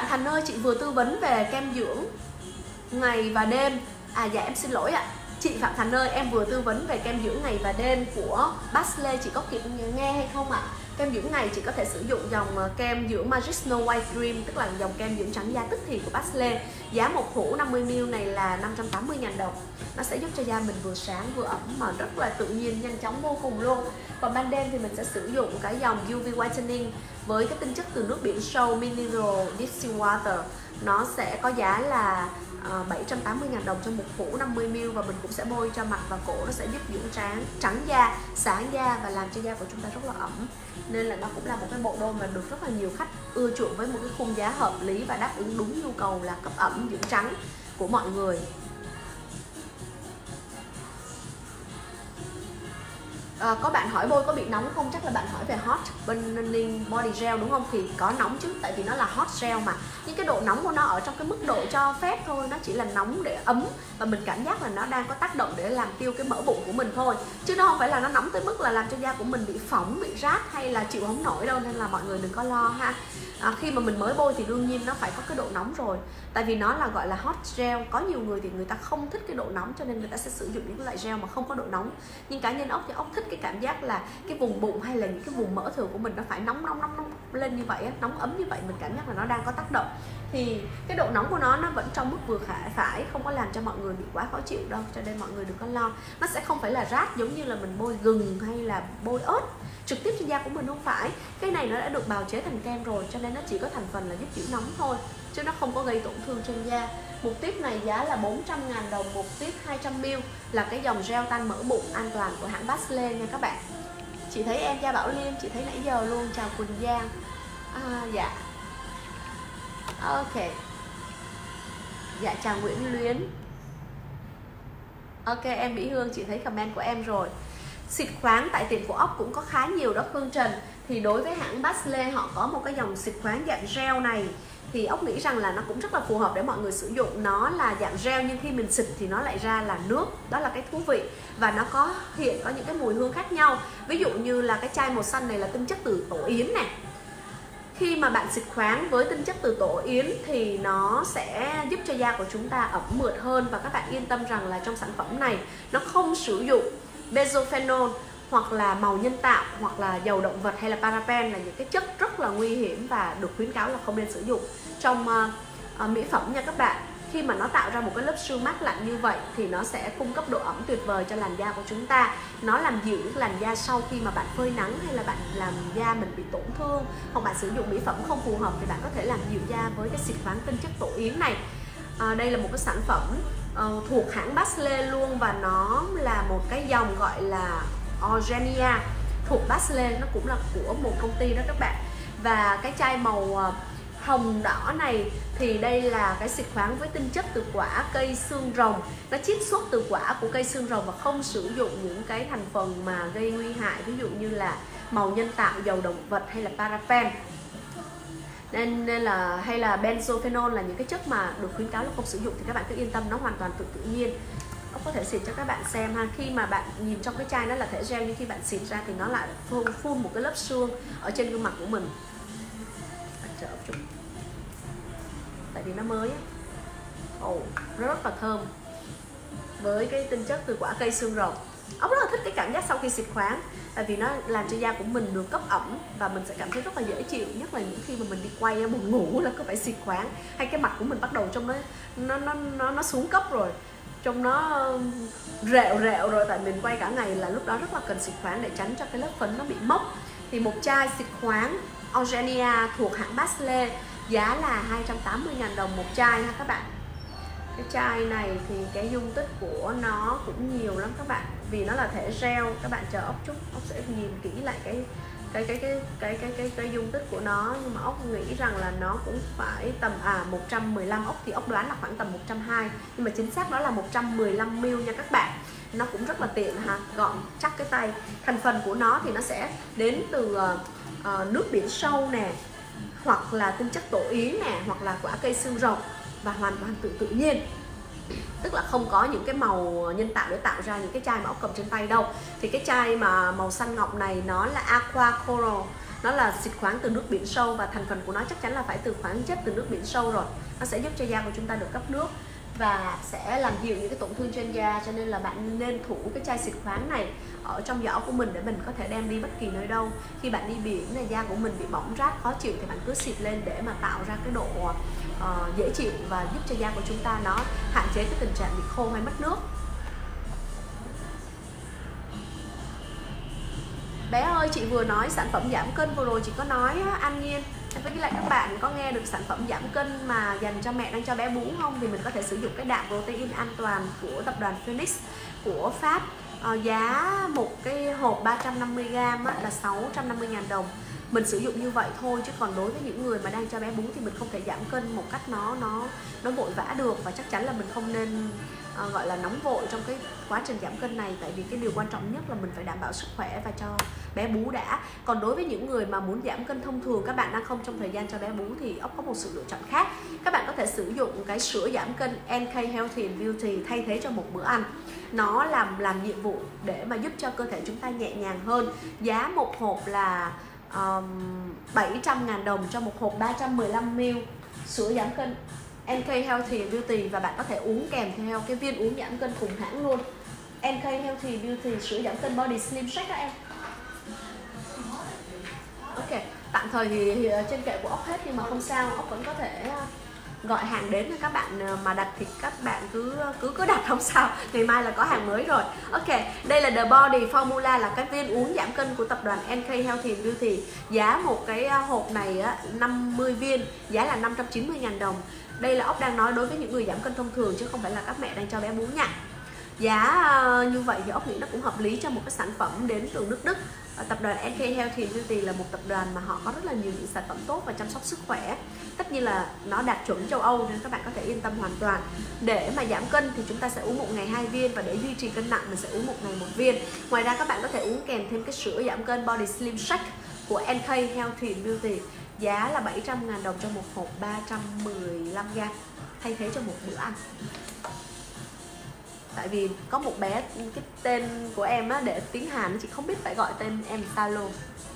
Thành ơi, chị vừa tư vấn về kem dưỡng ngày và đêm. À dạ em xin lỗi ạ. Chị Phạm Thành ơi, em vừa tư vấn về kem dưỡng ngày và đêm của Basle, chị có kịp nghe hay không ạ? Kem dưỡng ngày chị có thể sử dụng dòng kem dưỡng Magic Snow White Dream, tức là dòng kem dưỡng trắng da tức thì của Basle. Giá một hũ năm mươi mi li lít này là năm trăm tám mươi nghìn đồng. Nó sẽ giúp cho da mình vừa sáng vừa ẩm mà rất là tự nhiên, nhanh chóng vô cùng luôn. Còn ban đêm thì mình sẽ sử dụng cái dòng u vê Whitening với cái tinh chất từ nước biển sâu Mineral Distilled Water. Nó sẽ có giá là uh, bảy trăm tám mươi nghìn đồng cho một hũ năm mươi mi li lít, và mình cũng sẽ bôi cho mặt và cổ. Nó sẽ giúp dưỡng trắng, trắng da, sáng da và làm cho da của chúng ta rất là ẩm. Nên là nó cũng là một cái bộ đôi mà được rất là nhiều khách ưa chuộng với một cái khung giá hợp lý và đáp ứng đúng nhu cầu là cấp ẩm dưỡng trắng của mọi người. À, có bạn hỏi bôi có bị nóng không? Chắc là bạn hỏi về Hot Burning Body Gel đúng không? Thì có nóng chứ, tại vì nó là hot gel mà. Nhưng cái độ nóng của nó ở trong cái mức độ cho phép thôi. Nó chỉ là nóng để ấm và mình cảm giác là nó đang có tác động để làm tiêu cái mỡ bụng của mình thôi. Chứ nó không phải là nó nóng tới mức là làm cho da của mình bị phỏng, bị rát hay là chịu không nổi đâu. Nên là mọi người đừng có lo ha. À, khi mà mình mới bôi thì đương nhiên nó phải có cái độ nóng rồi. Tại vì nó là gọi là hot gel. Có nhiều người thì người ta không thích cái độ nóng, cho nên người ta sẽ sử dụng những loại gel mà không có độ nóng. Nhưng cá nhân ốc thì ốc thích cái cảm giác là cái vùng bụng hay là những cái vùng mỡ thừa của mình nó phải nóng nóng nóng nóng lên như vậy, nóng ấm như vậy, mình cảm giác là nó đang có tác động. Thì cái độ nóng của nó nó vẫn trong mức vừa phải, không có làm cho mọi người bị quá khó chịu đâu, cho nên mọi người đừng có lo. Nó sẽ không phải là rát giống như là mình bôi gừng hay là bôi ớt trực tiếp trên da của mình, không phải. Cái này nó đã được bào chế thành kem rồi, cho nên nó chỉ có thành phần là giúp giữ nóng thôi, chứ nó không có gây tổn thương trên da. Một tiếp này giá là bốn trăm nghìn đồng, một tiếp hai trăm mi li lít, là cái dòng gel tan mỡ bụng an toàn của hãng Basle nha các bạn. Chị thấy em Gia Bảo Liên, chị thấy nãy giờ luôn. Chào Quỳnh Giang. À, dạ ok. Dạ chào Nguyễn Luyến. Ok em Mỹ Hương, chị thấy comment của em rồi. Xịt khoáng tại tiệm của ốc cũng có khá nhiều đó Phương Trần. Thì đối với hãng Basle họ có một cái dòng xịt khoáng dạng gel này, thì ốc nghĩ rằng là nó cũng rất là phù hợp để mọi người sử dụng. Nó là dạng gel nhưng khi mình xịt thì nó lại ra là nước. Đó là cái thú vị. Và nó có hiện có những cái mùi hương khác nhau. Ví dụ như là cái chai màu xanh này là tinh chất từ tổ yến này. Khi mà bạn xịt khoáng với tinh chất từ tổ yến thì nó sẽ giúp cho da của chúng ta ẩm mượt hơn. Và các bạn yên tâm rằng là trong sản phẩm này nó không sử dụng benzophενol hoặc là màu nhân tạo hoặc là dầu động vật hay là paraben, là những cái chất rất là nguy hiểm và được khuyến cáo là không nên sử dụng trong uh, uh, mỹ phẩm nha các bạn. Khi mà nó tạo ra một cái lớp sương mát lạnh như vậy thì nó sẽ cung cấp độ ẩm tuyệt vời cho làn da của chúng ta. Nó làm dịu những làn da sau khi mà bạn phơi nắng hay là bạn làm da mình bị tổn thương, hoặc bạn sử dụng mỹ phẩm không phù hợp thì bạn có thể làm dịu da với cái xịt khoáng tinh chất tổ yến này. À, đây là một cái sản phẩm uh, thuộc hãng Basle luôn, và nó là một cái dòng gọi là Orgenia thuộc Basle, nó cũng là của một công ty đó các bạn. Và cái chai màu uh, hồng đỏ này thì đây là cái xịt khoáng với tinh chất từ quả cây xương rồng. Nó chiết xuất từ quả của cây xương rồng và không sử dụng những cái thành phần mà gây nguy hại, ví dụ như là màu nhân tạo, dầu động vật hay là paraben. Nên, nên là hay là benzophενol là những cái chất mà được khuyến cáo là không sử dụng, thì các bạn cứ yên tâm, nó hoàn toàn tự tự nhiên. Ốc có thể xịt cho các bạn xem ha. Khi mà bạn nhìn trong cái chai nó là thể gel, nhưng khi bạn xịt ra thì nó lại phun, phun một cái lớp sương ở trên gương mặt của mình. Chờ chút, tại vì nó mới á. Ồ, nó rất là thơm với cái tinh chất từ quả cây xương rồng. Ốc rất là thích cái cảm giác sau khi xịt khoáng, tại vì nó làm cho da của mình được cấp ẩm và mình sẽ cảm thấy rất là dễ chịu. Nhất là những khi mà mình đi quay buồn ngủ là cứ phải xịt khoáng, hay cái mặt của mình bắt đầu trong nó nó nó nó, nó xuống cấp rồi, trong nó rẹo rẹo rồi, tại mình quay cả ngày, là lúc đó rất là cần xịt khoáng để tránh cho cái lớp phấn nó bị mốc. Thì một chai xịt khoáng Orgenia thuộc hãng Basle giá là hai trăm tám mươi nghìn đồng một chai ha các bạn. Cái chai này thì cái dung tích của nó cũng nhiều lắm các bạn, vì nó là thể gel. Các bạn chờ ốc chút, ốc sẽ nhìn kỹ lại cái cái cái cái cái cái cái, cái dung tích của nó, nhưng mà ốc nghĩ rằng là nó cũng phải tầm à một trăm mười lăm. Ốc thì ốc đoán là khoảng tầm một trăm hai mươi, nhưng mà chính xác nó là một trăm mười lăm mi li lít nha các bạn. Nó cũng rất là tiện ha, gọn chắc cái tay. Thành phần của nó thì nó sẽ đến từ uh, uh, nước biển sâu nè, hoặc là tinh chất tổ yến nè, hoặc là quả cây xương rồng, và hoàn toàn tự tự nhiên. Tức là không có những cái màu nhân tạo để tạo ra những cái chai mà ốc cầm trên tay đâu. Thì cái chai mà màu xanh ngọc này nó là Aqua Coral, Nó là xịt khoáng từ nước biển sâu và thành phần của nó chắc chắn là phải từ khoáng chất từ nước biển sâu rồi. Nó sẽ giúp cho da của chúng ta được cấp nước và sẽ làm dịu những cái tổn thương trên da. Cho nên là bạn nên thủ cái chai xịt khoáng này ở trong giỏ của mình để mình có thể đem đi bất kỳ nơi đâu. Khi bạn đi biển này, da của mình bị bỏng rát khó chịu thì bạn cứ xịt lên để mà tạo ra cái độ uh, dễ chịu và giúp cho da của chúng ta nó hạn chế cái tình trạng bị khô hay mất nước. Bé ơi, chị vừa nói sản phẩm giảm cân vừa rồi chị có nói á, An Nhiên. Với lại các bạn có nghe được sản phẩm giảm cân mà dành cho mẹ đang cho bé bú không? Thì mình có thể sử dụng cái đạm protein an toàn của tập đoàn Phoenix của Pháp. à, Giá một cái hộp ba trăm năm mươi gam á, là sáu trăm năm mươi ngàn đồng. Mình sử dụng như vậy thôi, chứ còn đối với những người mà đang cho bé bú thì mình không thể giảm cân một cách nó nó nó vội vã được. Và chắc chắn là mình không nên à, gọi là nóng vội trong cái quá trình giảm cân này. Tại vì cái điều quan trọng nhất là mình phải đảm bảo sức khỏe và cho bé bú đã. Còn đối với những người mà muốn giảm cân thông thường, các bạn đang không trong thời gian cho bé bú, thì ốc có một sự lựa chọn khác. Các bạn có thể sử dụng cái sữa giảm cân en ca Healthy and Beauty thay thế cho một bữa ăn. Nó làm làm nhiệm vụ để mà giúp cho cơ thể chúng ta nhẹ nhàng hơn. Giá một hộp là um, bảy trăm ngàn đồng cho một hộp ba trăm mười lăm mi li lít sữa giảm cân en ca Healthy and Beauty. Và bạn có thể uống kèm theo cái viên uống giảm cân cùng hãng luôn. en ca Healthy Beauty sữa giảm cân Body Slim Shake đó em. Ok, tạm thời thì, thì trên kệ của ốc hết nhưng mà không sao, ốc vẫn có thể gọi hàng đến. Các bạn mà đặt thì các bạn cứ cứ cứ đặt không sao, ngày mai là có hàng mới rồi. Ok, đây là The Body Formula, là cái viên uống giảm cân của tập đoàn en ca Healthy and Beauty. Giá một cái hộp này năm mươi viên, giá là năm trăm chín mươi ngàn đồng. Đây là ốc đang nói đối với những người giảm cân thông thường chứ không phải là các mẹ đang cho bé bú nha. Giá như vậy thì ốc nghĩ nó cũng hợp lý cho một cái sản phẩm đến từ nước Đức. Tập đoàn en ca Healthy and Beauty là một tập đoàn mà họ có rất là nhiều những sản phẩm tốt và chăm sóc sức khỏe. Tất nhiên là nó đạt chuẩn châu Âu nên các bạn có thể yên tâm hoàn toàn. Để mà giảm cân thì chúng ta sẽ uống một ngày hai viên, và để duy trì cân nặng mình sẽ uống một ngày một viên. Ngoài ra các bạn có thể uống kèm thêm cái sữa giảm cân Body Slim Shake của en ca Healthy and Beauty. Giá là bảy trăm ngàn đồng cho một hộp ba trăm mười lăm gam, thay thế cho một bữa ăn. Tại vì có một bé, cái tên của em á, để tiếng Hàn chị không biết phải gọi tên em sao luôn.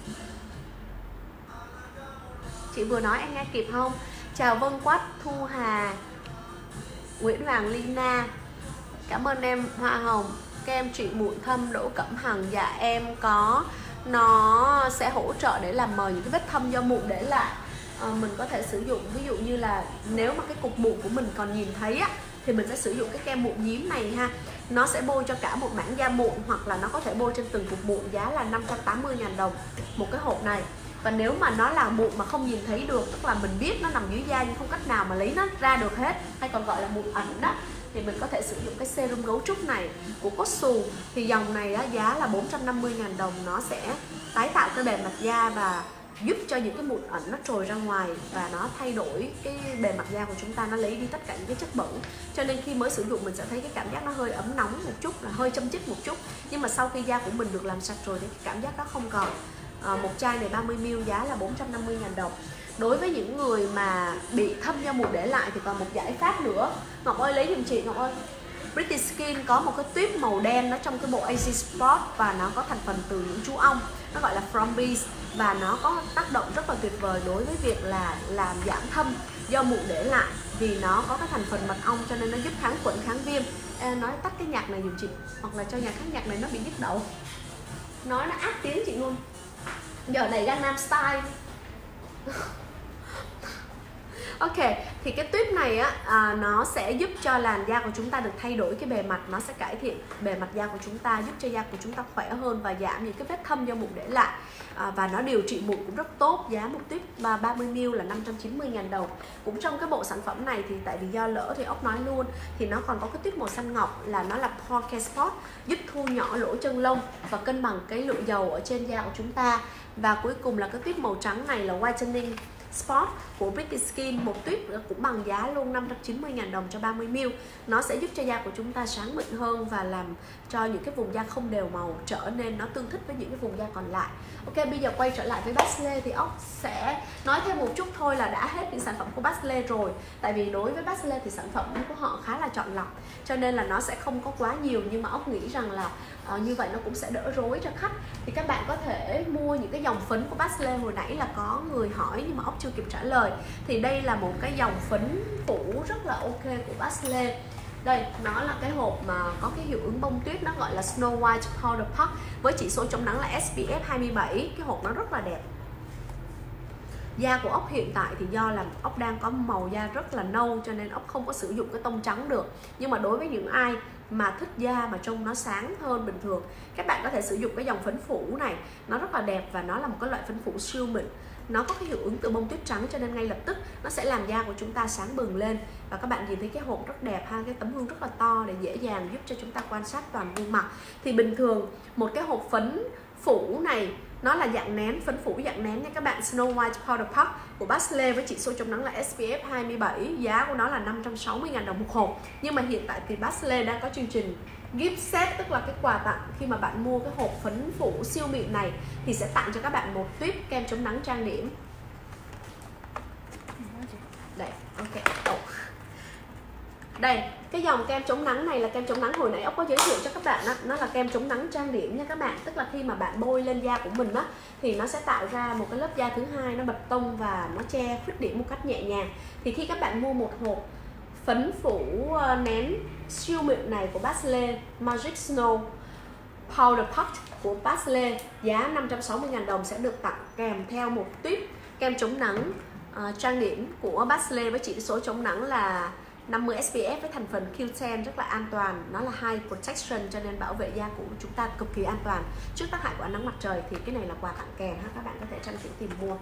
Chị vừa nói em nghe kịp không? Chào Vân Quách, Thu Hà, Nguyễn Hoàng Lina. Cảm ơn em Hoa Hồng. Kem trị mụn thâm Đỗ Cẩm Hằng. Dạ em có. Nó sẽ hỗ trợ để làm mờ những cái vết thâm do mụn để lại. à, Mình có thể sử dụng, ví dụ như là nếu mà cái cục mụn của mình còn nhìn thấy á, thì mình sẽ sử dụng cái kem mụn nhím này ha. Nó sẽ bôi cho cả một mảng da mụn, hoặc là nó có thể bôi trên từng cục mụn. Giá là năm trăm tám mươi ngàn đồng một cái hộp này. Và nếu mà nó là mụn mà không nhìn thấy được, tức là mình biết nó nằm dưới da nhưng không cách nào mà lấy nó ra được hết, hay còn gọi là mụn ẩn đó, thì mình có thể sử dụng cái serum gấu trúc này của Cotsu. Thì dòng này á, giá là bốn trăm năm mươi ngàn đồng. Nó sẽ tái tạo cái bề mặt da và giúp cho những cái mụn ẩn nó trồi ra ngoài, và nó thay đổi cái bề mặt da của chúng ta, nó lấy đi tất cả những cái chất bẩn. Cho nên khi mới sử dụng mình sẽ thấy cái cảm giác nó hơi ấm nóng một chút, là hơi châm chích một chút. Nhưng mà sau khi da của mình được làm sạch rồi thì cái cảm giác đó không còn. à, Một chai này ba mươi mi li lít giá là bốn trăm năm mươi ngàn đồng. Đối với những người mà bị thâm da mụn để lại thì còn một giải pháp nữa. Ngọc ơi lấy giùm chị Ngọc ơi. British Skin có một cái tuyếp màu đen nó trong cái bộ a xê Sport, và nó có thành phần từ những chú ong, nó gọi là From Bees, và nó có tác động rất là tuyệt vời đối với việc là làm giảm thâm do mụn để lại, vì nó có cái thành phần mật ong cho nên nó giúp kháng khuẩn, kháng viêm. Ê, nói tắt cái nhạc này dùm chị, hoặc là cho nhạc kháng nhạc này nó bị nhức đầu, nói nó ác tiếng chị luôn. Giờ này Gangnam Style. Ok, thì cái tuyếp này á, à, nó sẽ giúp cho làn da của chúng ta được thay đổi cái bề mặt. Nó sẽ cải thiện bề mặt da của chúng ta, giúp cho da của chúng ta khỏe hơn và giảm những cái vết thâm do mụn để lại. à, Và nó điều trị mụn cũng rất tốt. Giá một tuyếp ba mươi mi li lít là năm trăm chín mươi ngàn đồng. Cũng trong cái bộ sản phẩm này thì tại vì do lỡ thì ốc nói luôn, thì nó còn có cái tuyếp màu xanh ngọc, là nó là Pore Care Spot, giúp thu nhỏ lỗ chân lông và cân bằng cái lượng dầu ở trên da của chúng ta. Và cuối cùng là cái tuyếp màu trắng này là Whitening Sport của Pretty Skin, một tuyếp cũng bằng giá luôn, năm trăm chín mươi nghìn đồng cho ba mươi mi li lít. Nó sẽ giúp cho da của chúng ta sáng mịn hơn và làm cho những cái vùng da không đều màu trở nên nó tương thích với những cái vùng da còn lại. Ok, bây giờ quay trở lại với Basile thì ốc sẽ nói thêm một chút thôi là đã hết những sản phẩm của Basile rồi. Tại vì đối với Basile thì sản phẩm của họ khá là chọn lọc, cho nên là nó sẽ không có quá nhiều, nhưng mà ốc nghĩ rằng là uh, như vậy nó cũng sẽ đỡ rối cho khách. Thì các bạn có thể mua những cái dòng phấn của Basile, hồi nãy là có người hỏi nhưng mà ốc chưa kịp trả lời. Thì đây là một cái dòng phấn phủ rất là ok của Basile. Đây, nó là cái hộp mà có cái hiệu ứng bông tuyết, nó gọi là Snow White Powder Puff với chỉ số chống nắng là S P F hai mươi bảy. Cái hộp nó rất là đẹp. Da của ốc hiện tại thì do là ốc đang có màu da rất là nâu cho nên ốc không có sử dụng cái tông trắng được. Nhưng mà đối với những ai mà thích da mà trông nó sáng hơn bình thường, các bạn có thể sử dụng cái dòng phấn phủ này. Nó rất là đẹp và nó là một cái loại phấn phủ siêu mịn. Nó có cái hiệu ứng từ bông tuyết trắng cho nên ngay lập tức nó sẽ làm da của chúng ta sáng bừng lên. Và các bạn nhìn thấy cái hộp rất đẹp ha, cái tấm gương rất là to để dễ dàng giúp cho chúng ta quan sát toàn gương mặt. Thì bình thường một cái hộp phấn phủ này nó là dạng nén, phấn phủ dạng nén nha các bạn, Snow White Powder Puff của Basile với chỉ số chống nắng là S P F hai mươi bảy. Giá của nó là năm trăm sáu mươi nghìn đồng một hộp. Nhưng mà hiện tại thì Basile đang có chương trình gift set, tức là cái quà tặng khi mà bạn mua cái hộp phấn phủ siêu mịn này thì sẽ tặng cho các bạn một tuyếp kem chống nắng trang điểm. Đây, ok. Oh. Đây, cái dòng kem chống nắng này là kem chống nắng hồi nãy ốc có giới thiệu cho các bạn đó. Nó là kem chống nắng trang điểm nha các bạn. Tức là khi mà bạn bôi lên da của mình á thì nó sẽ tạo ra một cái lớp da thứ hai, nó bật tông và nó che khuyết điểm một cách nhẹ nhàng. Thì khi các bạn mua một hộp phấn phủ nén siêu mịn này của Basile, Magic Snow Powder Puff của Basile, giá năm trăm sáu mươi nghìn đồng sẽ được tặng kèm theo một tuyếp kem chống nắng uh, trang điểm của Basile với chỉ số chống nắng là năm mươi S P F với thành phần Q mười, rất là an toàn. Nó là high protection cho nên bảo vệ da của chúng ta cực kỳ an toàn trước tác hại của ánh nắng mặt trời. Thì cái này là quà tặng kèm ha, các bạn có thể tranh thủ tìm mua.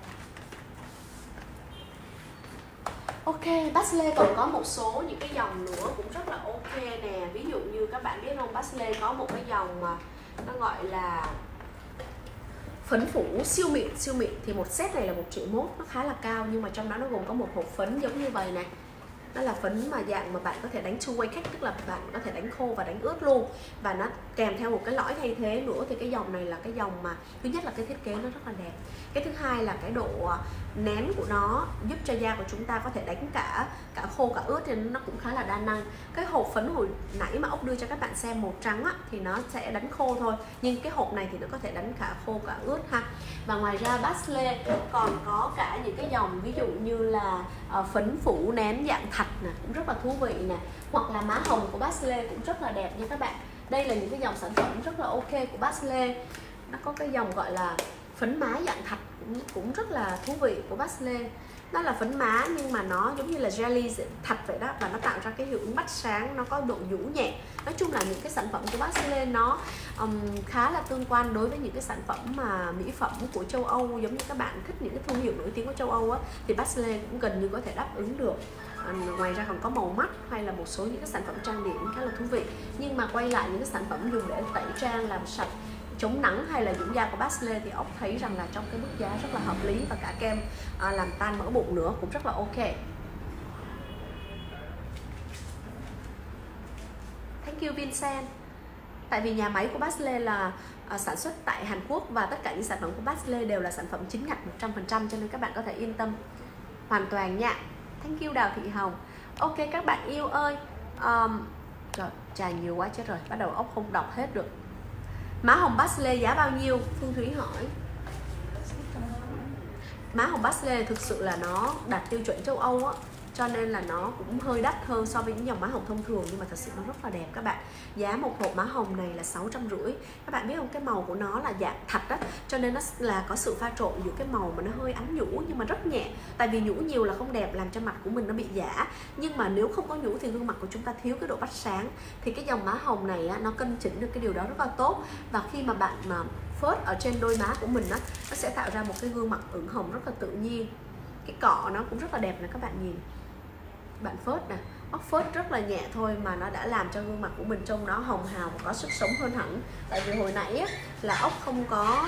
Ok, Basile còn có một số những cái dòng nữa cũng rất là ok nè. Ví dụ như các bạn biết không, Basile có một cái dòng mà nó gọi là phấn phủ siêu mịn. Siêu mịn thì một set này là một triệu mốt, nó khá là cao, nhưng mà trong đó nó gồm có một hộp phấn giống như vậy này. Nó là phấn mà dạng mà bạn có thể đánh two way cake, tức là bạn có thể đánh khô và đánh ướt luôn. Và nó kèm theo một cái lõi thay thế nữa. Thì cái dòng này là cái dòng mà thứ nhất là cái thiết kế nó rất là đẹp. Cái thứ hai là cái độ nén của nó giúp cho da của chúng ta có thể đánh cả cả khô cả ướt, nên nó cũng khá là đa năng. Cái hộp phấn hồi nãy mà ốc đưa cho các bạn xem màu trắng á, thì nó sẽ đánh khô thôi, nhưng cái hộp này thì nó có thể đánh cả khô cả ướt ha. Và ngoài ra Basile còn có cả những cái dòng ví dụ như là uh, phấn phủ nén dạng thạch nè, cũng rất là thú vị nè, hoặc là má hồng của Basile cũng rất là đẹp nha các bạn. Đây là những cái dòng sản phẩm rất là ok của Basile. Nó có cái dòng gọi là phấn má dạng thạch cũng, cũng rất là thú vị của Basile. Nó là phấn má nhưng mà nó giống như là jelly thạch vậy đó, và nó tạo ra cái hiệu ứng bắt sáng, nó có độ nhũ nhẹ. Nói chung là những cái sản phẩm của Basile nó um, khá là tương quan đối với những cái sản phẩm mà mỹ phẩm của châu Âu, giống như các bạn thích những cái thương hiệu nổi tiếng của châu Âu á, thì Basile cũng gần như có thể đáp ứng được. À, ngoài ra còn có màu mắt hay là một số những cái sản phẩm trang điểm khá là thú vị. Nhưng mà quay lại những cái sản phẩm dùng để tẩy trang, làm sạch, chống nắng hay là dưỡng da của Basile thì ốc thấy rằng là trong cái mức giá rất là hợp lý, và cả kem à, làm tan mỡ bụng nữa cũng rất là ok. Thank you Vincent. Tại vì nhà máy của Basile là à, sản xuất tại Hàn Quốc, và tất cả những sản phẩm của Basile đều là sản phẩm chính ngạch một trăm phần trăm, cho nên các bạn có thể yên tâm hoàn toàn nha. Thank you Đào Thị Hồng. Ok các bạn yêu ơi, um, trời, trà nhiều quá chết rồi, bắt đầu ốc không đọc hết được. Má hồng Basile giá bao nhiêu? Phương Thúy hỏi. Má hồng Basile thực sự là nó đạt tiêu chuẩn châu Âu á, cho nên là nó cũng hơi đắt hơn so với những dòng má hồng thông thường, nhưng mà thật sự nó rất là đẹp các bạn. Giá một hộp má hồng này là sáu trăm rưỡi. Các bạn biết không, cái màu của nó là dạng thạch á, cho nên nó là có sự pha trộn giữa cái màu mà nó hơi ánh nhũ nhưng mà rất nhẹ. Tại vì nhũ nhiều là không đẹp, làm cho mặt của mình nó bị giả. Nhưng mà nếu không có nhũ thì gương mặt của chúng ta thiếu cái độ bắt sáng. Thì cái dòng má hồng này á, nó cân chỉnh được cái điều đó rất là tốt. Và khi mà bạn mà phớt ở trên đôi má của mình á, nó sẽ tạo ra một cái gương mặt ửng hồng rất là tự nhiên. Cái cọ nó cũng rất là đẹp nè, các bạn nhìn. Bạn phớt nè, ốc phớt rất là nhẹ thôi mà nó đã làm cho gương mặt của mình trông nó hồng hào và có sức sống hơn hẳn. Tại vì hồi nãy á, là ốc không có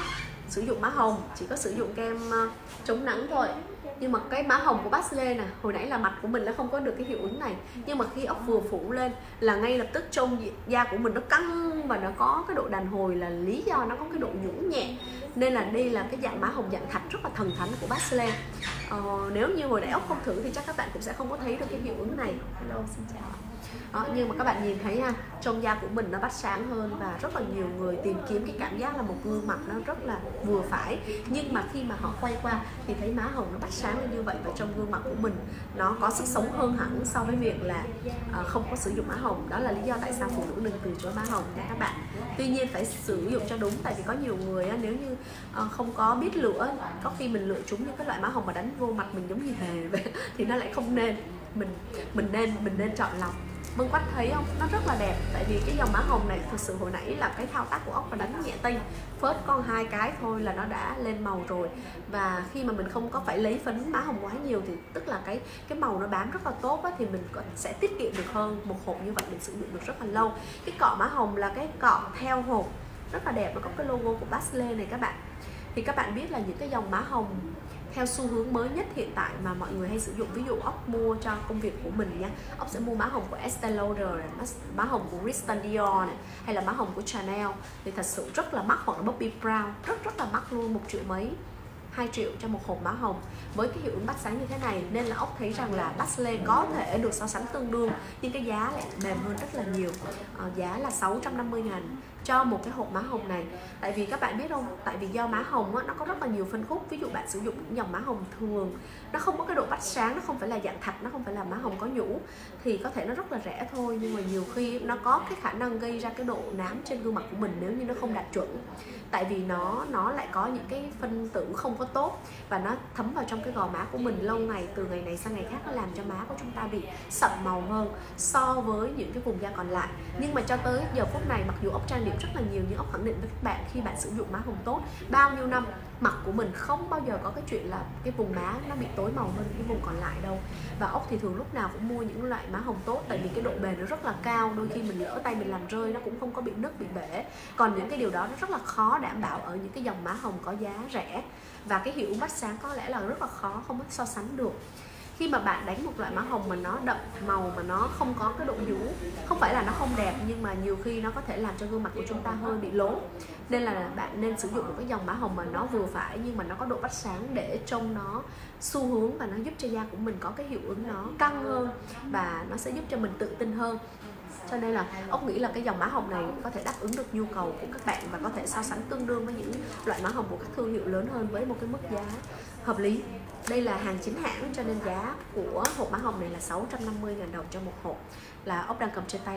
sử dụng má hồng, chỉ có sử dụng kem chống nắng thôi. Nhưng mà cái má hồng của Basile nè, hồi nãy là mặt của mình nó không có được cái hiệu ứng này, nhưng mà khi ốc vừa phủ lên là ngay lập tức trông da của mình nó căng và nó có cái độ đàn hồi, là lý do nó có cái độ nhũ nhẹ. Nên là đây là cái dạng má hồng dạng thạch rất là thần thánh của Basile. ờ, Nếu như hồi nãy ốc không thử thì chắc các bạn cũng sẽ không có thấy được cái hiệu ứng này. Hello, xin chào. Đó, nhưng mà các bạn nhìn thấy ha, trong da của mình nó bắt sáng hơn, và rất là nhiều người tìm kiếm cái cảm giác là một gương mặt nó rất là vừa phải. Nhưng mà khi mà họ quay qua thì thấy má hồng nó bắt sáng lên như vậy, và trong gương mặt của mình nó có sức sống hơn hẳn so với việc là uh, không có sử dụng má hồng. Đó là lý do tại sao phụ nữ đừng từ chối má hồng nha các bạn. Tuy nhiên phải sử dụng cho đúng, tại vì có nhiều người á, nếu như uh, không có biết lựa, có khi mình lựa trúng những cái loại má hồng mà đánh vô mặt mình giống như hề vậy thì nó lại không nên. Mình mình nên mình nên chọn lọc. Vân Quách thấy không, nó rất là đẹp. Tại vì cái dòng má hồng này thực sự hồi nãy là cái thao tác của ốc và đánh nhẹ tay, phớt con hai cái thôi là nó đã lên màu rồi. Và khi mà mình không có phải lấy phấn má hồng quá nhiều thì tức là cái cái màu nó bám rất là tốt á, thì mình sẽ tiết kiệm được hơn. Một hộp như vậy mình sử dụng được rất là lâu. Cái cọ má hồng là cái cọ theo hộp rất là đẹp, nó có cái logo của Basile này các bạn. Thì các bạn biết là những cái dòng má hồng theo xu hướng mới nhất hiện tại mà mọi người hay sử dụng, ví dụ ốc mua cho công việc của mình nha, ốc sẽ mua má hồng của Estée Lauder này, má hồng của Christian Dior này, hay là má hồng của Chanel, thì thật sự rất là mắc, hoặc là Bobbi Brown rất rất là mắc luôn, một triệu mấy, hai triệu cho một hộp má hồng với cái hiệu ứng bắt sáng như thế này. Nên là ốc thấy rằng là Basile có thể được so sánh tương đương, nhưng cái giá lại mềm hơn rất là nhiều. à, Giá là sáu trăm năm mươi ngàn cho một cái hộp má hồng này. Tại vì các bạn biết không, tại vì do má hồng á, nó có rất là nhiều phân khúc. Ví dụ bạn sử dụng những dòng má hồng thường, nó không có cái độ bắt sáng, nó không phải là dạng thạch, nó không phải là má hồng có nhũ, thì có thể nó rất là rẻ thôi, nhưng mà nhiều khi nó có cái khả năng gây ra cái độ nám trên gương mặt của mình nếu như nó không đạt chuẩn. Tại vì nó nó lại có những cái phân tử không có tốt, và nó thấm vào trong cái gò má của mình lâu ngày, từ ngày này sang ngày khác, nó làm cho má của chúng ta bị sậm màu hơn so với những cái vùng da còn lại. Nhưng mà cho tới giờ phút này, mặc dù ốc trang điểm rất là nhiều, nhưng ốc khẳng định với các bạn, khi bạn sử dụng má hồng tốt bao nhiêu năm, mặt của mình không bao giờ có cái chuyện là cái vùng má nó bị tối màu hơn cái vùng còn lại đâu. Và ốc thì thường lúc nào cũng mua những loại má hồng tốt, tại vì cái độ bền nó rất là cao, đôi khi mình lỡ tay mình làm rơi nó cũng không có bị nứt, bị bể. Còn những cái điều đó nó rất là khó đảm bảo ở những cái dòng má hồng có giá rẻ, và cái hiệu ứng bắt sáng có lẽ là rất là khó, không có so sánh được. Khi mà bạn đánh một loại má hồng mà nó đậm màu, mà nó không có cái độ nhũ, không phải là nó không đẹp, nhưng mà nhiều khi nó có thể làm cho gương mặt của chúng ta hơi bị lố. Nên là bạn nên sử dụng một cái dòng má hồng mà nó vừa phải, nhưng mà nó có độ bắt sáng để trông nó xu hướng, và nó giúp cho da của mình có cái hiệu ứng nó căng hơn, và nó sẽ giúp cho mình tự tin hơn. Cho nên là ốc nghĩ là cái dòng má hồng này có thể đáp ứng được nhu cầu của các bạn, và có thể so sánh tương đương với những loại má hồng của các thương hiệu lớn hơn với một cái mức giá hợp lý. Đây là hàng chính hãng, cho nên giá của hộp má hồng này là sáu trăm năm mươi ngàn đồng cho một hộp, là ốc đang cầm trên tay.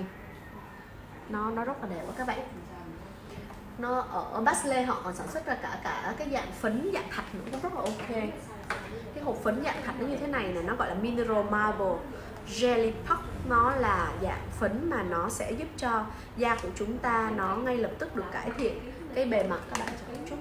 Nó nó rất là đẹp đó các bạn. Nó ở Basile họ còn sản xuất ra cả cả cái dạng phấn dạng thạch nữa, cũng rất là ok. Cái hộp phấn dạng thạch nó như thế này này, nó gọi là Mineral Marble Jelly Puff. Nó là dạng phấn mà nó sẽ giúp cho da của chúng ta nó ngay lập tức được cải thiện cái bề mặt. Các bạn cho chút.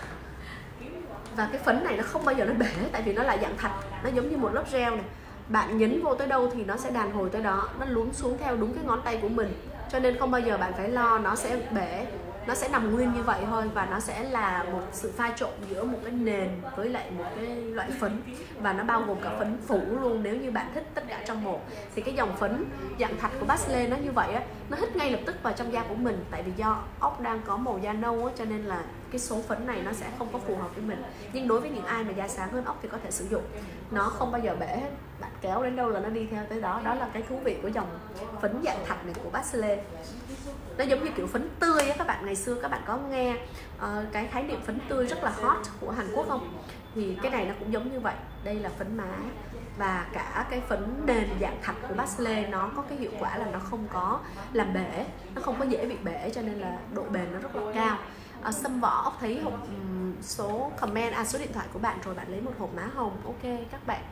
Và cái phấn này nó không bao giờ nó bể, tại vì nó là dạng thạch, nó giống như một lớp gel này. Bạn nhấn vô tới đâu thì nó sẽ đàn hồi tới đó, nó lún xuống theo đúng cái ngón tay của mình, cho nên không bao giờ bạn phải lo nó sẽ bể. Nó sẽ nằm nguyên như vậy thôi, và nó sẽ là một sự pha trộn giữa một cái nền với lại một cái loại phấn, và nó bao gồm cả phấn phủ luôn. Nếu như bạn thích tất cả trong một, thì cái dòng phấn dạng thạch của Basile nó như vậy á, nó hít ngay lập tức vào trong da của mình. Tại vì do ốc đang có màu da nâu á, cho nên là cái số phấn này nó sẽ không có phù hợp với mình. Nhưng đối với những ai mà da sáng hơn ốc thì có thể sử dụng, nó không bao giờ bể hết. Bạn kéo đến đâu là nó đi theo tới đó. Đó là cái thú vị của dòng phấn dạng thạch này của Basile. Nó giống như kiểu phấn tươi á các bạn. Ngày xưa các bạn có nghe uh, cái khái niệm phấn tươi rất là hot của Hàn Quốc không? Thì cái này nó cũng giống như vậy. Đây là phấn má, và cả cái phấn nền dạng thạch của Basile nó có cái hiệu quả là nó không có làm bể, nó không có dễ bị bể, cho nên là độ bền nó rất là cao. À, xăm vỏ ốc thấy hộp um, số comment, à số điện thoại của bạn rồi, bạn lấy một hộp má hồng. Ok các bạn,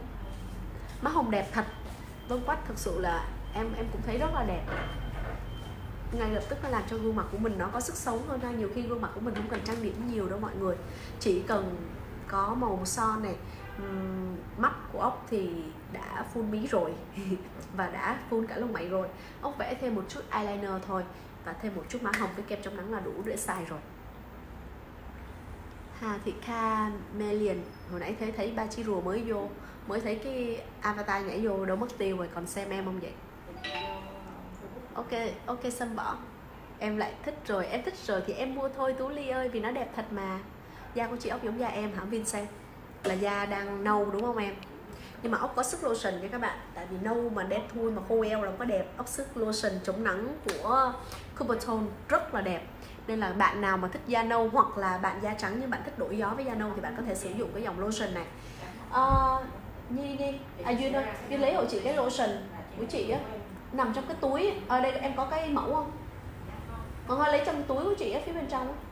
má hồng đẹp thật. Vân Quách thực sự là em em cũng thấy rất là đẹp. Ngay lập tức nó làm cho gương mặt của mình nó có sức sống hơn. Nhiều khi gương mặt của mình không cần trang điểm nhiều đâu mọi người, chỉ cần có màu son này. uhm, mắt của ốc thì đã phun mí rồi và đã phun cả lông mày rồi. Ốc vẽ thêm một chút eyeliner thôi, và thêm một chút má hồng với kem chống nắng là đủ để xài rồi. Hà Thị Kha Melian, hồi nãy thấy thấy ba chi rùa mới vô, mới thấy cái avatar nhảy vô đâu mất tiêu rồi, còn xem em không vậy? Ok, ok Sâm bỏ. Em lại thích rồi, em thích rồi thì em mua thôi Tú Ly ơi, vì nó đẹp thật mà. Da của chị Ốc giống da em hả Vincent? Là da đang nâu đúng không em? Nhưng mà Ốc có sức lotion nha các bạn. Tại vì nâu mà đen thui mà khô eo là không có đẹp. Ốc sức lotion chống nắng của Coopertone rất là đẹp. Nên là bạn nào mà thích da nâu hoặc là bạn da trắng nhưng bạn thích đổi gió với da nâu thì bạn có thể sử dụng cái dòng lotion này. uh, Nhi Nhi, à Duyên ơi, Duyên lấy hộ chị cái lotion của chị á, nằm trong cái túi. Ở đây em có cái mẫu không? Còn Hoa lấy trong túi của chị á, phía bên trong á.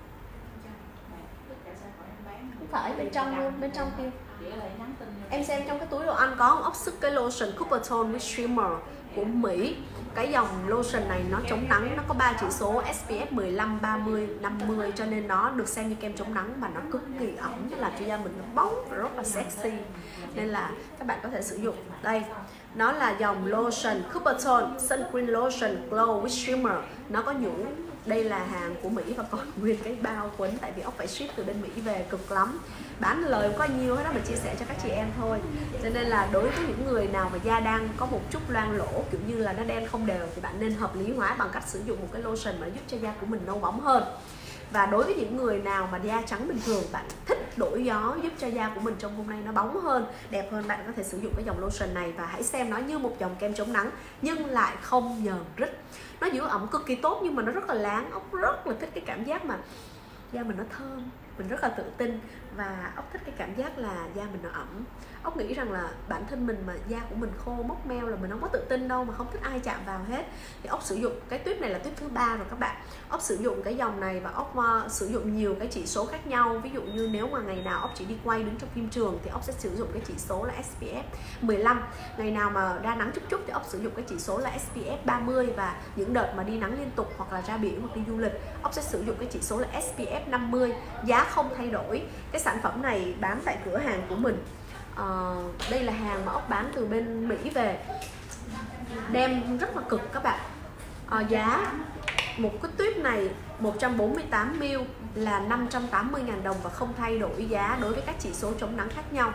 Không phải, bên trong luôn, bên trong kia. Em xem trong cái túi đồ ăn có Ốc sức cái lotion Coopertone with Shimmer của Mỹ. Cái dòng lotion này nó chống nắng, nó có ba chỉ số ét pê ép mười lăm, ba mươi, năm mươi, cho nên nó được xem như kem chống nắng mà nó cực kỳ ẩm, làm cho da mình nó bóng và rất là sexy. Nên là các bạn có thể sử dụng. Đây, nó là dòng lotion Coopertone Sunscreen Lotion Glow with Shimmer. Nó có nhũ. Đây là hàng của Mỹ và còn nguyên cái bao quấn, tại vì Ốc phải ship từ bên Mỹ về cực lắm. Bán lời có nhiều hết đó, mà chia sẻ cho các chị em thôi. Cho nên là đối với những người nào mà da đang có một chút loang lỗ, kiểu như là nó đen không đều, thì bạn nên hợp lý hóa bằng cách sử dụng một cái lotion mà giúp cho da của mình nâu bóng hơn. Và đối với những người nào mà da trắng bình thường, bạn thích đổi gió giúp cho da của mình trong hôm nay nó bóng hơn, đẹp hơn, bạn có thể sử dụng cái dòng lotion này. Và hãy xem nó như một dòng kem chống nắng nhưng lại không nhờn rít. Nó giữ ẩm cực kỳ tốt nhưng mà nó rất là láng. Ốc rất là thích cái cảm giác mà da mình nó thơm, mình rất là tự tin. Và Ốc thích cái cảm giác là da mình nó ẩm. Ốc nghĩ rằng là bản thân mình mà da của mình khô mốc meo là mình không có tự tin đâu, mà không thích ai chạm vào hết. Thì Ốc sử dụng cái tuyếp này là tuyếp thứ ba rồi các bạn. Ốc sử dụng cái dòng này và Ốc uh, sử dụng nhiều cái chỉ số khác nhau. Ví dụ như nếu mà ngày nào Ốc chỉ đi quay đứng trong phim trường thì Ốc sẽ sử dụng cái chỉ số là ét pê ép mười lăm. Ngày nào mà ra nắng chút chút thì Ốc sử dụng cái chỉ số là ét pê ép ba mươi. Và những đợt mà đi nắng liên tục hoặc là ra biển hoặc đi du lịch, Ốc sẽ sử dụng cái chỉ số là ét pê ép năm mươi. Giá không thay đổi. Cái sản phẩm này bán tại cửa hàng của mình. Uh, đây là hàng mà Ốc bán từ bên Mỹ về, đem rất là cực các bạn. uh, Giá một cái tuyếp này một trăm bốn mươi tám mi li lít là năm trăm tám mươi nghìn đồng và không thay đổi giá đối với các chỉ số chống nắng khác nhau.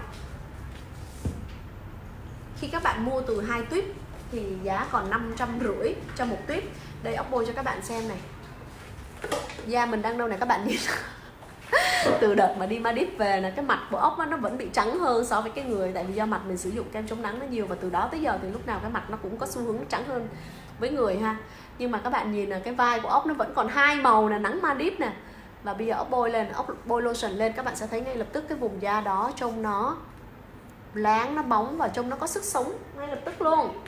Khi các bạn mua từ hai tuyếp thì giá còn năm trăm rưỡi cho một tuyếp. Đây Ốc bôi cho các bạn xem này. Da mình đang đâu này các bạn nhìn. Từ đợt mà đi Maldives về là cái mặt của Ốc nó vẫn bị trắng hơn so với cái người. Tại vì do mặt mình sử dụng kem chống nắng nó nhiều, và từ đó tới giờ thì lúc nào cái mặt nó cũng có xu hướng trắng hơn với người ha. Nhưng mà các bạn nhìn là cái vai của Ốc nó vẫn còn hai màu là nắng Maldives nè. Và bây giờ Ốc bôi lên, Ốc bôi lotion lên, các bạn sẽ thấy ngay lập tức cái vùng da đó trông nó láng, nó bóng và trông nó có sức sống ngay lập tức luôn.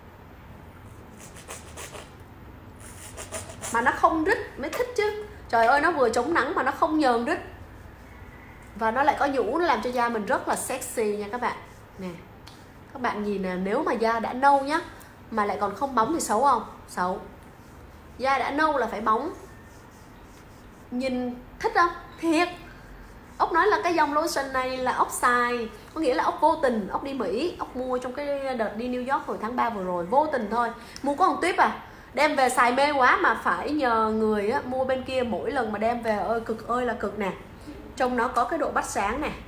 Mà nó không rít mới thích chứ. Trời ơi, nó vừa chống nắng mà nó không nhờn rít. Và nó lại có nhũ, nó làm cho da mình rất là sexy nha các bạn. Nè, các bạn nhìn nè, nếu mà da đã nâu nhá mà lại còn không bóng thì xấu không? Xấu. Da đã nâu là phải bóng. Nhìn thích không? Thiệt. Ốc nói là cái dòng lotion này là Ốc xài, có nghĩa là Ốc vô tình, Ốc đi Mỹ, Ốc mua trong cái đợt đi New York hồi tháng ba vừa rồi, vô tình thôi. Mua có một tuyếp à, đem về xài mê quá mà phải nhờ người á, mua bên kia. Mỗi lần mà đem về ơi cực ơi là cực nè. Trông nó có cái độ bắt sáng nè,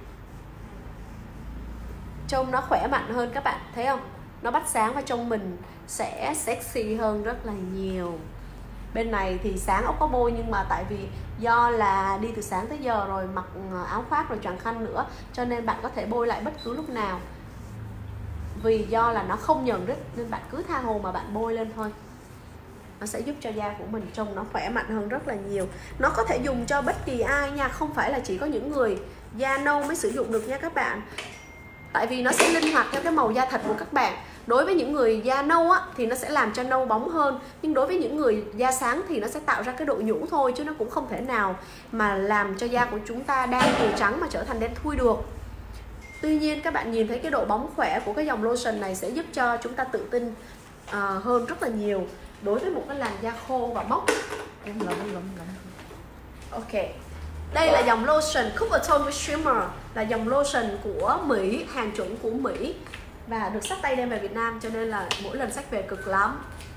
trông nó khỏe mạnh hơn các bạn thấy không? Nó bắt sáng và trông mình sẽ sexy hơn rất là nhiều. Bên này thì sáng Ốc có bôi, nhưng mà tại vì do là đi từ sáng tới giờ rồi, mặc áo khoác rồi choàng khăn nữa, cho nên bạn có thể bôi lại bất cứ lúc nào. Vì do là nó không nhờn rít nên bạn cứ tha hồ mà bạn bôi lên thôi. Nó sẽ giúp cho da của mình trông nó khỏe mạnh hơn rất là nhiều. Nó có thể dùng cho bất kỳ ai nha, không phải là chỉ có những người da nâu mới sử dụng được nha các bạn. Tại vì nó sẽ linh hoạt theo cái màu da thật của các bạn. Đối với những người da nâu á, thì nó sẽ làm cho nâu bóng hơn. Nhưng đối với những người da sáng thì nó sẽ tạo ra cái độ nhũ thôi, chứ nó cũng không thể nào mà làm cho da của chúng ta đang từ trắng mà trở thành đen thui được. Tuy nhiên các bạn nhìn thấy cái độ bóng khỏe của cái dòng lotion này sẽ giúp cho chúng ta tự tin uh, hơn rất là nhiều đối với một cái làn da khô và bóc. Em lầm lầm lầm. Ok. Đây là dòng lotion Coopertone with Shimmer, là dòng lotion của Mỹ, hàng chuẩn của Mỹ và được xách tay đem về Việt Nam, cho nên là mỗi lần xách về cực lắm.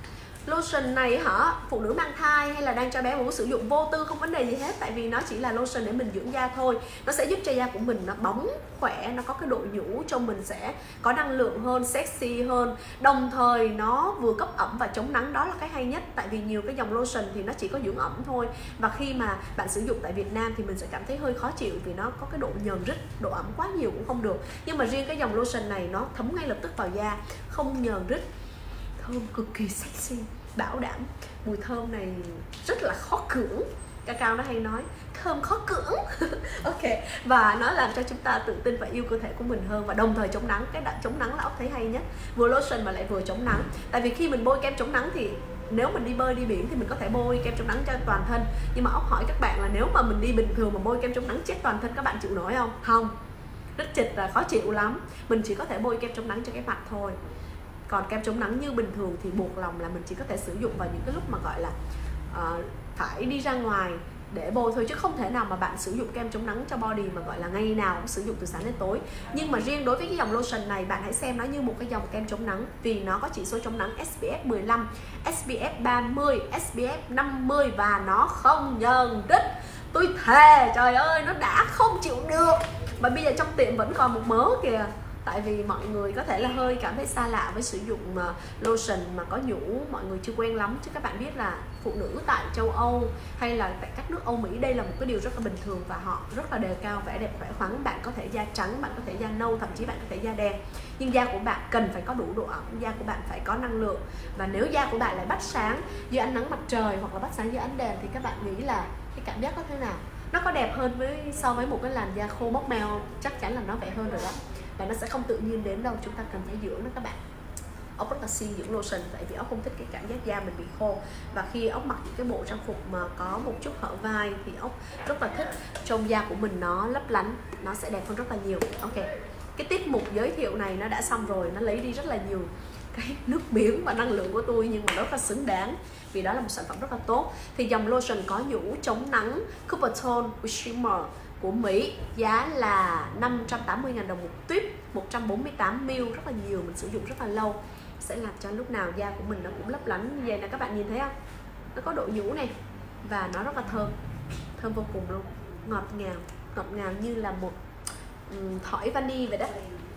Lotion này hả, phụ nữ mang thai hay là đang cho bé bú sử dụng vô tư không vấn đề gì hết. Tại vì nó chỉ là lotion để mình dưỡng da thôi. Nó sẽ giúp cho da của mình nó bóng, khỏe, nó có cái độ nhũ, trông mình sẽ có năng lượng hơn, sexy hơn. Đồng thời nó vừa cấp ẩm và chống nắng, đó là cái hay nhất. Tại vì nhiều cái dòng lotion thì nó chỉ có dưỡng ẩm thôi. Và khi mà bạn sử dụng tại Việt Nam thì mình sẽ cảm thấy hơi khó chịu vì nó có cái độ nhờn rít, độ ẩm quá nhiều cũng không được. Nhưng mà riêng cái dòng lotion này nó thấm ngay lập tức vào da, không nhờn rít, thơm cực kỳ sexy, bảo đảm. Mùi thơm này rất là khó cưỡng. Cacao nó hay nói thơm khó cưỡng. Ok, và nó làm cho chúng ta tự tin và yêu cơ thể của mình hơn. Và đồng thời chống nắng, cái đoạn chống nắng là ốc thấy hay nhất. Vừa lotion mà lại vừa chống nắng. Tại vì khi mình bôi kem chống nắng thì nếu mình đi bơi, đi biển thì mình có thể bôi kem chống nắng cho toàn thân. Nhưng mà ốc hỏi các bạn là nếu mà mình đi bình thường mà bôi kem chống nắng chết toàn thân, các bạn chịu nổi không? Không, rất chịch và khó chịu lắm. Mình chỉ có thể bôi kem chống nắng cho cái mặt thôi. Còn kem chống nắng như bình thường thì buộc lòng là mình chỉ có thể sử dụng vào những cái lúc mà gọi là uh, phải đi ra ngoài để bôi thôi, chứ không thể nào mà bạn sử dụng kem chống nắng cho body mà gọi là ngày nào cũng sử dụng từ sáng đến tối. Nhưng mà riêng đối với cái dòng lotion này, bạn hãy xem nó như một cái dòng kem chống nắng, vì nó có chỉ số chống nắng S P F mười lăm, S P F ba mươi, S P F năm mươi và nó không nhờn rít. Tôi thề, trời ơi, nó đã không chịu được. Mà bây giờ trong tiệm vẫn còn một mớ kìa. Tại vì mọi người có thể là hơi cảm thấy xa lạ với sử dụng lotion mà có nhũ, mọi người chưa quen lắm. Chứ các bạn biết là phụ nữ tại châu Âu hay là tại các nước Âu Mỹ, đây là một cái điều rất là bình thường và họ rất là đề cao vẻ đẹp khỏe khoắn. Bạn có thể da trắng, bạn có thể da nâu, thậm chí bạn có thể da đen. Nhưng da của bạn cần phải có đủ độ ẩm, da của bạn phải có năng lượng. Và nếu da của bạn lại bắt sáng dưới ánh nắng mặt trời hoặc là bắt sáng dưới ánh đèn thì các bạn nghĩ là cái cảm giác có thế nào? Nó có đẹp hơn với so với một cái làn da khô mốc meo? Chắc chắn là nó vẻ hơn rồi đó. Và nó sẽ không tự nhiên đến đâu, chúng ta cần phải dưỡng đó các bạn. Ốc rất là siêng dưỡng lotion, tại vì ốc không thích cái cảm giác da mình bị khô. Và khi ốc mặc những cái bộ trang phục mà có một chút hở vai thì ốc rất là thích trông da của mình nó lấp lánh, nó sẽ đẹp hơn rất là nhiều. Ok, cái tiết mục giới thiệu này nó đã xong rồi, nó lấy đi rất là nhiều cái nước miếng và năng lượng của tôi, nhưng mà rất là xứng đáng vì đó là một sản phẩm rất là tốt. Thì dòng lotion có nhũ, chống nắng, Coopertone Shimmer của Mỹ, giá là năm trăm tám mươi nghìn đồng một tuyếp, một trăm bốn mươi tám mi li lít, rất là nhiều, mình sử dụng rất là lâu, sẽ làm cho lúc nào da của mình nó cũng lấp lánh như vậy nè. Các bạn nhìn thấy không? Nó có độ nhũ này và nó rất là thơm, thơm vô cùng luôn, ngọt ngào, ngọt ngào như là một um, thỏi vani vậy đó.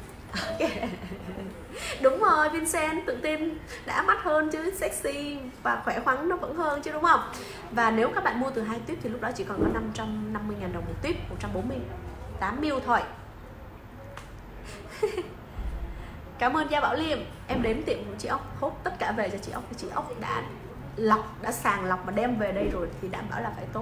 Okay. Đúng rồi, Vincent, tự tin đã mắt hơn chứ, sexy và khỏe khoắn nó vẫn hơn chứ, đúng không? Và nếu các bạn mua từ hai tuyếp thì lúc đó chỉ còn có năm trăm năm mươi nghìn đồng một tuyếp, một trăm bốn mươi tám mi li lít thôi. Cảm ơn Gia Bảo Liêm. Em đến tiệm của chị Ốc hốt tất cả về cho chị Ốc. Chị Ốc đã lọc, đã sàng lọc mà đem về đây rồi thì đảm bảo là phải tốt.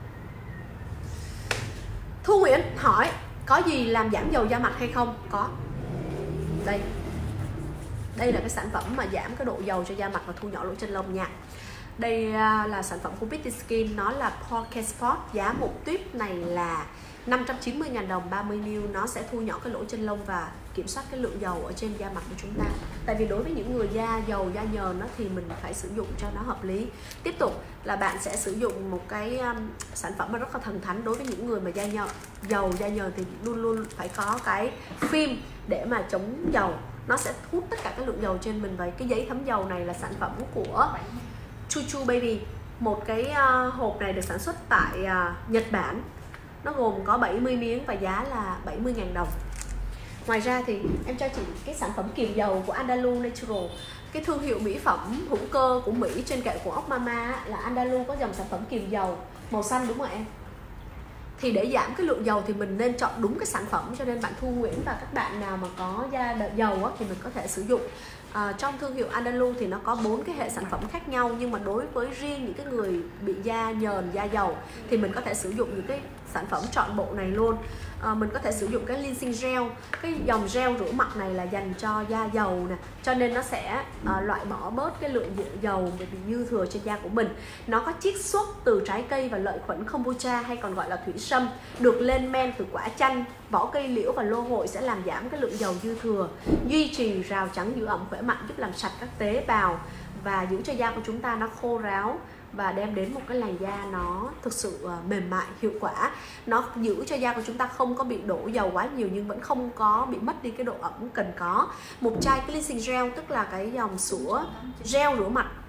Thu Nguyễn hỏi có gì làm giảm dầu da mặt hay không? Có. Đây, đây là cái sản phẩm mà giảm cái độ dầu cho da mặt và thu nhỏ lỗ chân lông nha. Đây là sản phẩm của Beauty Skin, nó là Pore Care Sport. Giá một tuyếp này là năm trăm chín mươi nghìn đồng, ba mươi mi li lít. Nó sẽ thu nhỏ cái lỗ chân lông và kiểm soát cái lượng dầu ở trên da mặt của chúng ta. Tại vì đối với những người da dầu, da nhờn thì mình phải sử dụng cho nó hợp lý. Tiếp tục là bạn sẽ sử dụng một cái um, sản phẩm mà rất là thần thánh đối với những người mà da nhờn, dầu, da nhờn thì luôn luôn phải có cái phim để mà chống dầu. Nó sẽ hút tất cả cái lượng dầu trên mình. Và cái giấy thấm dầu này là sản phẩm của Chuchu Baby. Một cái uh, hộp này được sản xuất tại uh, Nhật Bản. Nó gồm có bảy mươi miếng và giá là bảy mươi nghìn đồng. Ngoài ra thì em cho chị cái sản phẩm kiềm dầu của Andalou Natural. Cái thương hiệu mỹ phẩm hữu cơ của Mỹ trên kệ của Ốc Mama là Andalou có dòng sản phẩm kiềm dầu màu xanh, đúng không em? Thì để giảm cái lượng dầu thì mình nên chọn đúng cái sản phẩm. Cho nên bạn Thu Nguyễn và các bạn nào mà có da dầu á, thì mình có thể sử dụng. À, trong thương hiệu Andalou thì nó có bốn cái hệ sản phẩm khác nhau. Nhưng mà đối với riêng những cái người bị da nhờn, da dầu thì mình có thể sử dụng những cái sản phẩm trọn bộ này luôn. À, mình có thể sử dụng cái cleansing gel. Cái dòng gel rửa mặt này là dành cho da dầu nè, cho nên nó sẽ à, loại bỏ bớt cái lượng dầu bị dư thừa trên da của mình. Nó có chiết xuất từ trái cây và lợi khuẩn kombucha hay còn gọi là thủy sâm, được lên men từ quả chanh, vỏ cây liễu và lô hội, sẽ làm giảm cái lượng dầu dư thừa, duy trì rào chắn giữ ẩm khỏe mạnh, giúp làm sạch các tế bào và giữ cho da của chúng ta nó khô ráo và đem đến một cái làn da nó thực sự mềm mại, hiệu quả. Nó giữ cho da của chúng ta không có bị đổ dầu quá nhiều nhưng vẫn không có bị mất đi cái độ ẩm cần có. Một chai cleansing gel, tức là cái dòng sữa gel rửa mặt,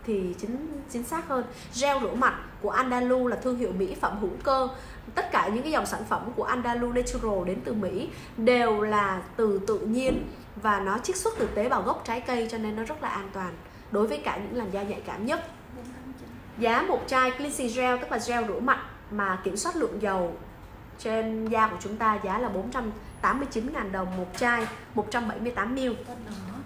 thì chính chính xác hơn. Gel rửa mặt của Andalou là thương hiệu mỹ phẩm hữu cơ. Tất cả những cái dòng sản phẩm của Andalou Natural đến từ Mỹ đều là từ tự nhiên và nó chiết xuất từ tế bào gốc trái cây, cho nên nó rất là an toàn đối với cả những làn da nhạy cảm nhất. Giá một chai cleansing gel, tức là gel rửa mặt mà kiểm soát lượng dầu trên da của chúng ta, giá là bốn trăm tám mươi chín nghìn đồng một chai, một trăm bảy mươi tám mi li lít.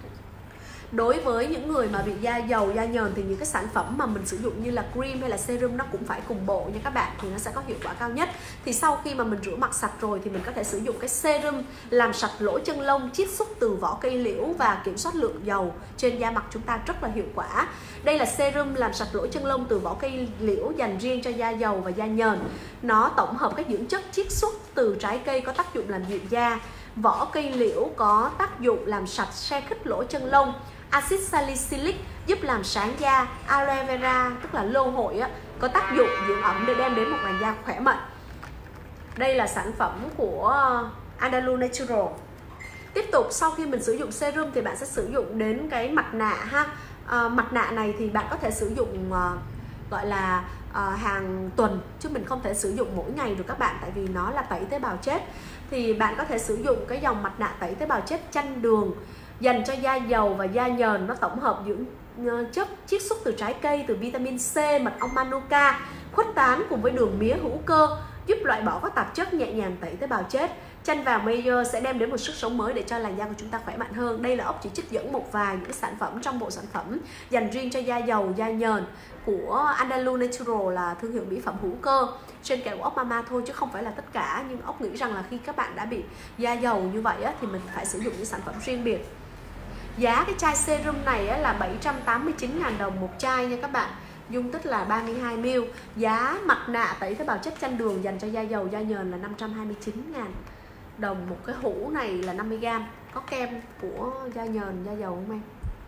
Đối với những người mà bị da dầu, da nhờn thì những cái sản phẩm mà mình sử dụng như là cream hay là serum nó cũng phải cùng bộ nha các bạn, thì nó sẽ có hiệu quả cao nhất. Thì sau khi mà mình rửa mặt sạch rồi thì mình có thể sử dụng cái serum làm sạch lỗ chân lông chiết xuất từ vỏ cây liễu và kiểm soát lượng dầu trên da mặt chúng ta rất là hiệu quả. Đây là serum làm sạch lỗ chân lông từ vỏ cây liễu dành riêng cho da dầu và da nhờn. Nó tổng hợp các dưỡng chất chiết xuất từ trái cây có tác dụng làm dịu da. Vỏ cây liễu có tác dụng làm sạch se khít lỗ chân lông. Axit salicylic giúp làm sáng da. Aloe vera tức là lô hội á, có tác dụng dưỡng ẩm để đem đến một làn da khỏe mạnh. Đây là sản phẩm của Andalou Natural. Tiếp tục sau khi mình sử dụng serum thì bạn sẽ sử dụng đến cái mặt nạ ha. À, mặt nạ này thì bạn có thể sử dụng uh, gọi là uh, hàng tuần, chứ mình không thể sử dụng mỗi ngày được các bạn, tại vì nó là tẩy tế bào chết. Thì bạn có thể sử dụng cái dòng mặt nạ tẩy tế bào chết chanh đường dành cho da dầu và da nhờn. Nó tổng hợp dưỡng chất chiết xuất từ trái cây, từ vitamin C, mật ong manuka, khuếch tán cùng với đường mía hữu cơ, giúp loại bỏ các tạp chất, nhẹ nhàng tẩy tế bào chết. Chanh vàng Mayer sẽ đem đến một sức sống mới để cho làn da của chúng ta khỏe mạnh hơn. Đây là ốc chỉ trích dẫn một vài những sản phẩm trong bộ sản phẩm dành riêng cho da dầu, da nhờn của Andalou Natural, là thương hiệu mỹ phẩm hữu cơ trên kệ của ốc Mama thôi chứ không phải là tất cả. Nhưng ốc nghĩ rằng là khi các bạn đã bị da dầu như vậy á, thì mình phải sử dụng những sản phẩm riêng biệt. Giá cái chai serum này á, là bảy trăm tám mươi chín nghìn đồng một chai nha các bạn. Dung tích là ba mươi hai mi li lít. Giá mặt nạ tẩy tế bào chất chanh đường dành cho da dầu, da nhờn là năm trăm hai mươi chín nghìn đồng. Một cái hũ này là năm mươi gam. Có kem của da nhờn, da dầu không em?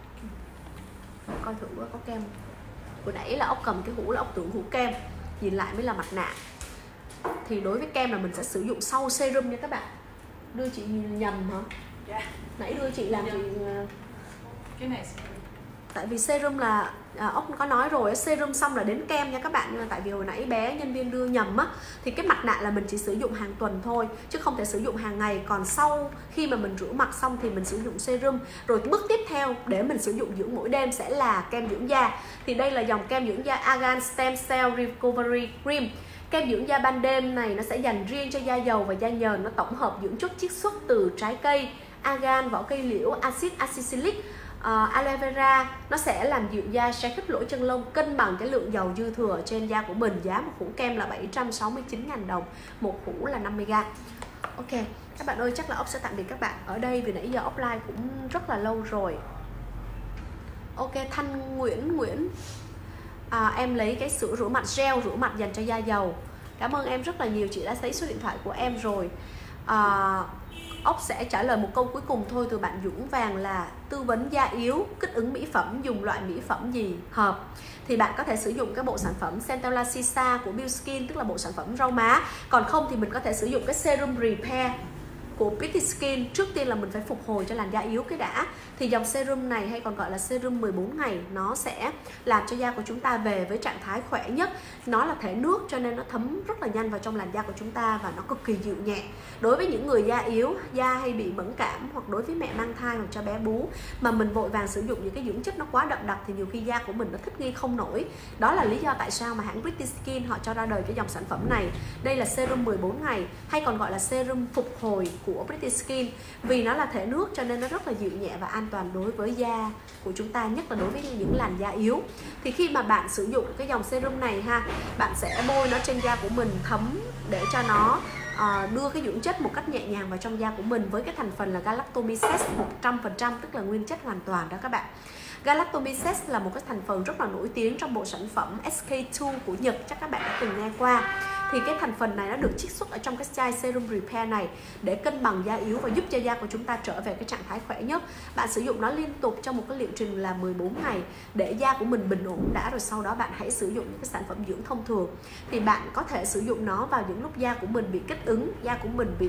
Coi thử có kem. Vừa nãy là ốc cầm cái hũ là ốc tưởng hũ kem, nhìn lại mới là mặt nạ. Thì đối với kem là mình sẽ sử dụng sau serum nha các bạn. Đưa chị nhầm hả? Dạ. Nãy đưa chị làm chị... Cái này tại vì serum là à, ốc có nói rồi, serum xong là đến kem nha các bạn. Nhưng mà tại vì hồi nãy bé nhân viên đưa nhầm á, thì cái mặt nạ là mình chỉ sử dụng hàng tuần thôi chứ không thể sử dụng hàng ngày. Còn sau khi mà mình rửa mặt xong thì mình sử dụng serum. Rồi bước tiếp theo để mình sử dụng dưỡng mỗi đêm sẽ là kem dưỡng da. Thì đây là dòng kem dưỡng da Argan Stem Cell Recovery Cream. Kem dưỡng da ban đêm này nó sẽ dành riêng cho da dầu và da nhờn. Nó tổng hợp dưỡng chất chiết xuất từ trái cây, argan, vỏ cây liễu, axit salicylic, uh, aloe vera. Nó sẽ làm dịu da, se khít lỗ chân lông, cân bằng cái lượng dầu dư thừa trên da của mình. Giá một hũ kem là bảy trăm sáu mươi chín nghìn đồng, một hũ là năm mươi gam. Ok, các bạn ơi, chắc là ốc sẽ tạm biệt các bạn ở đây vì nãy giờ ốc live cũng rất là lâu rồi. Ok, Thanh Nguyễn Nguyễn à, em lấy cái sữa rửa mặt gel rửa mặt dành cho da dầu. Cảm ơn em rất là nhiều, chị đã lấy số điện thoại của em rồi. à, Ốc sẽ trả lời một câu cuối cùng thôi từ bạn Dũng Vàng là tư vấn da yếu, kích ứng mỹ phẩm, dùng loại mỹ phẩm gì hợp. Thì bạn có thể sử dụng cái bộ sản phẩm Centella Sisa của Bill Skin, tức là bộ sản phẩm rau má. Còn không thì mình có thể sử dụng cái serum repair của Pretty Skin. Trước tiên là mình phải phục hồi cho làn da yếu cái đã. Thì dòng serum này hay còn gọi là serum mười bốn ngày, nó sẽ làm cho da của chúng ta về với trạng thái khỏe nhất. Nó là thể nước cho nên nó thấm rất là nhanh vào trong làn da của chúng ta và nó cực kỳ dịu nhẹ. Đối với những người da yếu, da hay bị mẫn cảm, hoặc đối với mẹ mang thai hoặc cho bé bú mà mình vội vàng sử dụng những cái dưỡng chất nó quá đậm đặc thì nhiều khi da của mình nó thích nghi không nổi. Đó là lý do tại sao mà hãng Pretty Skin họ cho ra đời cái dòng sản phẩm này. Đây là serum mười bốn ngày hay còn gọi là serum phục hồi của Pretty Skin. Vì nó là thể nước cho nên nó rất là dịu nhẹ và an toàn đối với da của chúng ta, nhất là đối với những làn da yếu. Thì khi mà bạn sử dụng cái dòng serum này ha, bạn sẽ bôi nó trên da của mình thấm để cho nó uh, đưa cái dưỡng chất một cách nhẹ nhàng vào trong da của mình với cái thành phần là galactomyces một trăm phần trăm, tức là nguyên chất hoàn toàn đó các bạn. Galactomyces là một cái thành phần rất là nổi tiếng trong bộ sản phẩm ét ca hai của Nhật, chắc các bạn đã từng nghe qua. Thì cái thành phần này nó được chiết xuất ở trong cái chai serum repair này để cân bằng da yếu và giúp cho da của chúng ta trở về cái trạng thái khỏe nhất. Bạn sử dụng nó liên tục trong một cái liệu trình là mười bốn ngày để da của mình bình ổn đã, rồi sau đó bạn hãy sử dụng những cái sản phẩm dưỡng thông thường. Thì bạn có thể sử dụng nó vào những lúc da của mình bị kích ứng, da của mình bị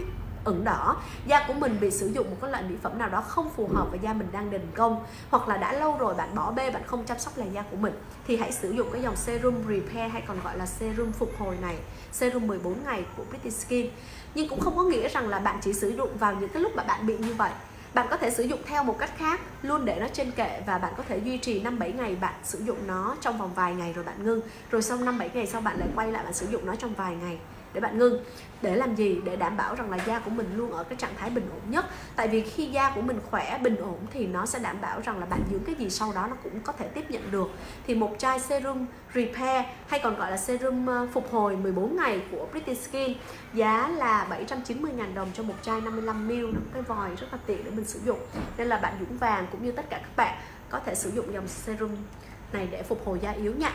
ửng đỏ, da của mình bị sử dụng một cái loại mỹ phẩm nào đó không phù hợp và da mình đang đình công, hoặc là đã lâu rồi bạn bỏ bê, bạn không chăm sóc làn da của mình, thì hãy sử dụng cái dòng serum repair hay còn gọi là serum phục hồi này, serum mười bốn ngày của Pretty Skin. Nhưng cũng không có nghĩa rằng là bạn chỉ sử dụng vào những cái lúc mà bạn bị như vậy. Bạn có thể sử dụng theo một cách khác, luôn để nó trên kệ, và bạn có thể duy trì năm bảy ngày bạn sử dụng nó trong vòng vài ngày rồi bạn ngưng. Rồi sau năm bảy ngày sau bạn lại quay lại bạn sử dụng nó trong vài ngày để bạn ngưng. Để làm gì? Để đảm bảo rằng là da của mình luôn ở cái trạng thái bình ổn nhất. Tại vì khi da của mình khỏe, bình ổn thì nó sẽ đảm bảo rằng là bạn dưỡng cái gì sau đó nó cũng có thể tiếp nhận được. Thì một chai serum repair hay còn gọi là serum phục hồi mười bốn ngày của Pretty Skin giá là bảy trăm chín mươi nghìn đồng cho một chai năm mươi lăm mi li lít. Cái vòi rất là tiện để mình sử dụng. Nên là bạn Dũng Vàng cũng như tất cả các bạn có thể sử dụng dòng serum này để phục hồi da yếu nha.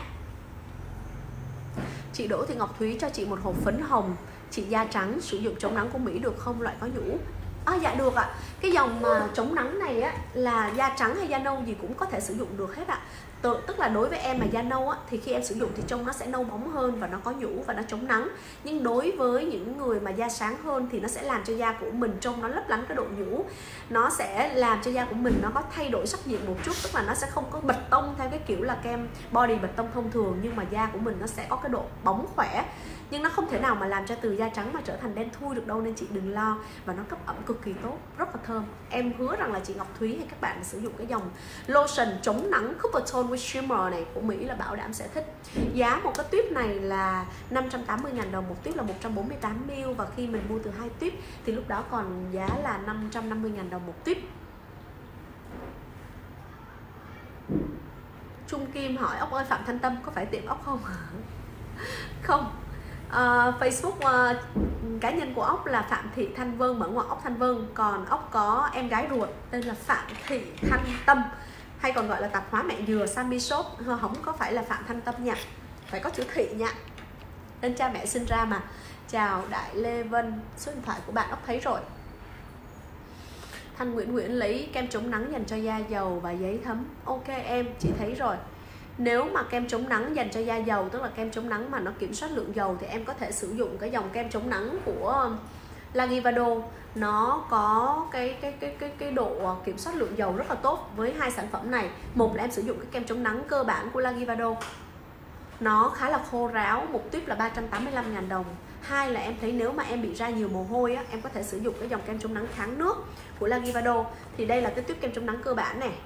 Chị Đỗ Thị Ngọc Thúy cho chị một hộp phấn hồng, chị da trắng sử dụng chống nắng của Mỹ được không, loại có nhũ? À, dạ được ạ. Cái dòng mà chống nắng này á là da trắng hay da nâu gì cũng có thể sử dụng được hết ạ. Tự, tức là đối với em mà da nâu á, thì khi em sử dụng thì trông nó sẽ nâu bóng hơn và nó có nhũ và nó chống nắng. Nhưng đối với những người mà da sáng hơn thì nó sẽ làm cho da của mình trông nó lấp lánh cái độ nhũ. Nó sẽ làm cho da của mình nó có thay đổi sắc diện một chút, tức là nó sẽ không có bật tông theo cái kiểu là kem body bật tông thông thường, nhưng mà da của mình nó sẽ có cái độ bóng khỏe. Nhưng nó không thể nào mà làm cho từ da trắng mà trở thành đen thui được đâu, nên chị đừng lo. Và nó cấp ẩm cực kỳ tốt, rất là thơm. Em hứa rằng là chị Ngọc Thúy hay các bạn sử dụng cái dòng lotion chống nắng Cooper Tone with Shimmer này của Mỹ là bảo đảm sẽ thích. Giá một cái tuyếp này là năm trăm tám mươi nghìn đồng, một tuyếp là một trăm bốn mươi tám mi li lít. Và khi mình mua từ hai tuyếp thì lúc đó còn giá là năm trăm năm mươi nghìn đồng một tuyếp. Trung Kim hỏi ốc ơi Phạm Thanh Tâm có phải tiệm ốc không? Không. Uh, Facebook uh, cá nhân của ốc là Phạm Thị Thanh Vân, mở ngoặc ốc Thanh Vân. Còn ốc có em gái ruột tên là Phạm Thị Thanh Tâm, hay còn gọi là tạp hóa mẹ dừa Sammy Shop. Không có phải là Phạm Thanh Tâm nha, phải có chữ Thị nha, tên cha mẹ sinh ra mà. Chào Đại Lê Vân, số điện thoại của bạn ốc thấy rồi. Thanh Nguyễn Nguyễn lấy kem chống nắng dành cho da dầu và giấy thấm. Ok em, chị thấy rồi. Nếu mà kem chống nắng dành cho da dầu, tức là kem chống nắng mà nó kiểm soát lượng dầu, thì em có thể sử dụng cái dòng kem chống nắng của Lagivado. Nó có cái cái cái cái cái độ kiểm soát lượng dầu rất là tốt với hai sản phẩm này. Một là em sử dụng cái kem chống nắng cơ bản của Lagivado, nó khá là khô ráo, một tuyếp là ba trăm tám mươi lăm nghìn đồng. Hai là em thấy nếu mà em bị ra nhiều mồ hôi á, em có thể sử dụng cái dòng kem chống nắng kháng nước của Lagivado. Thì đây là cái tuyếp kem chống nắng cơ bản này,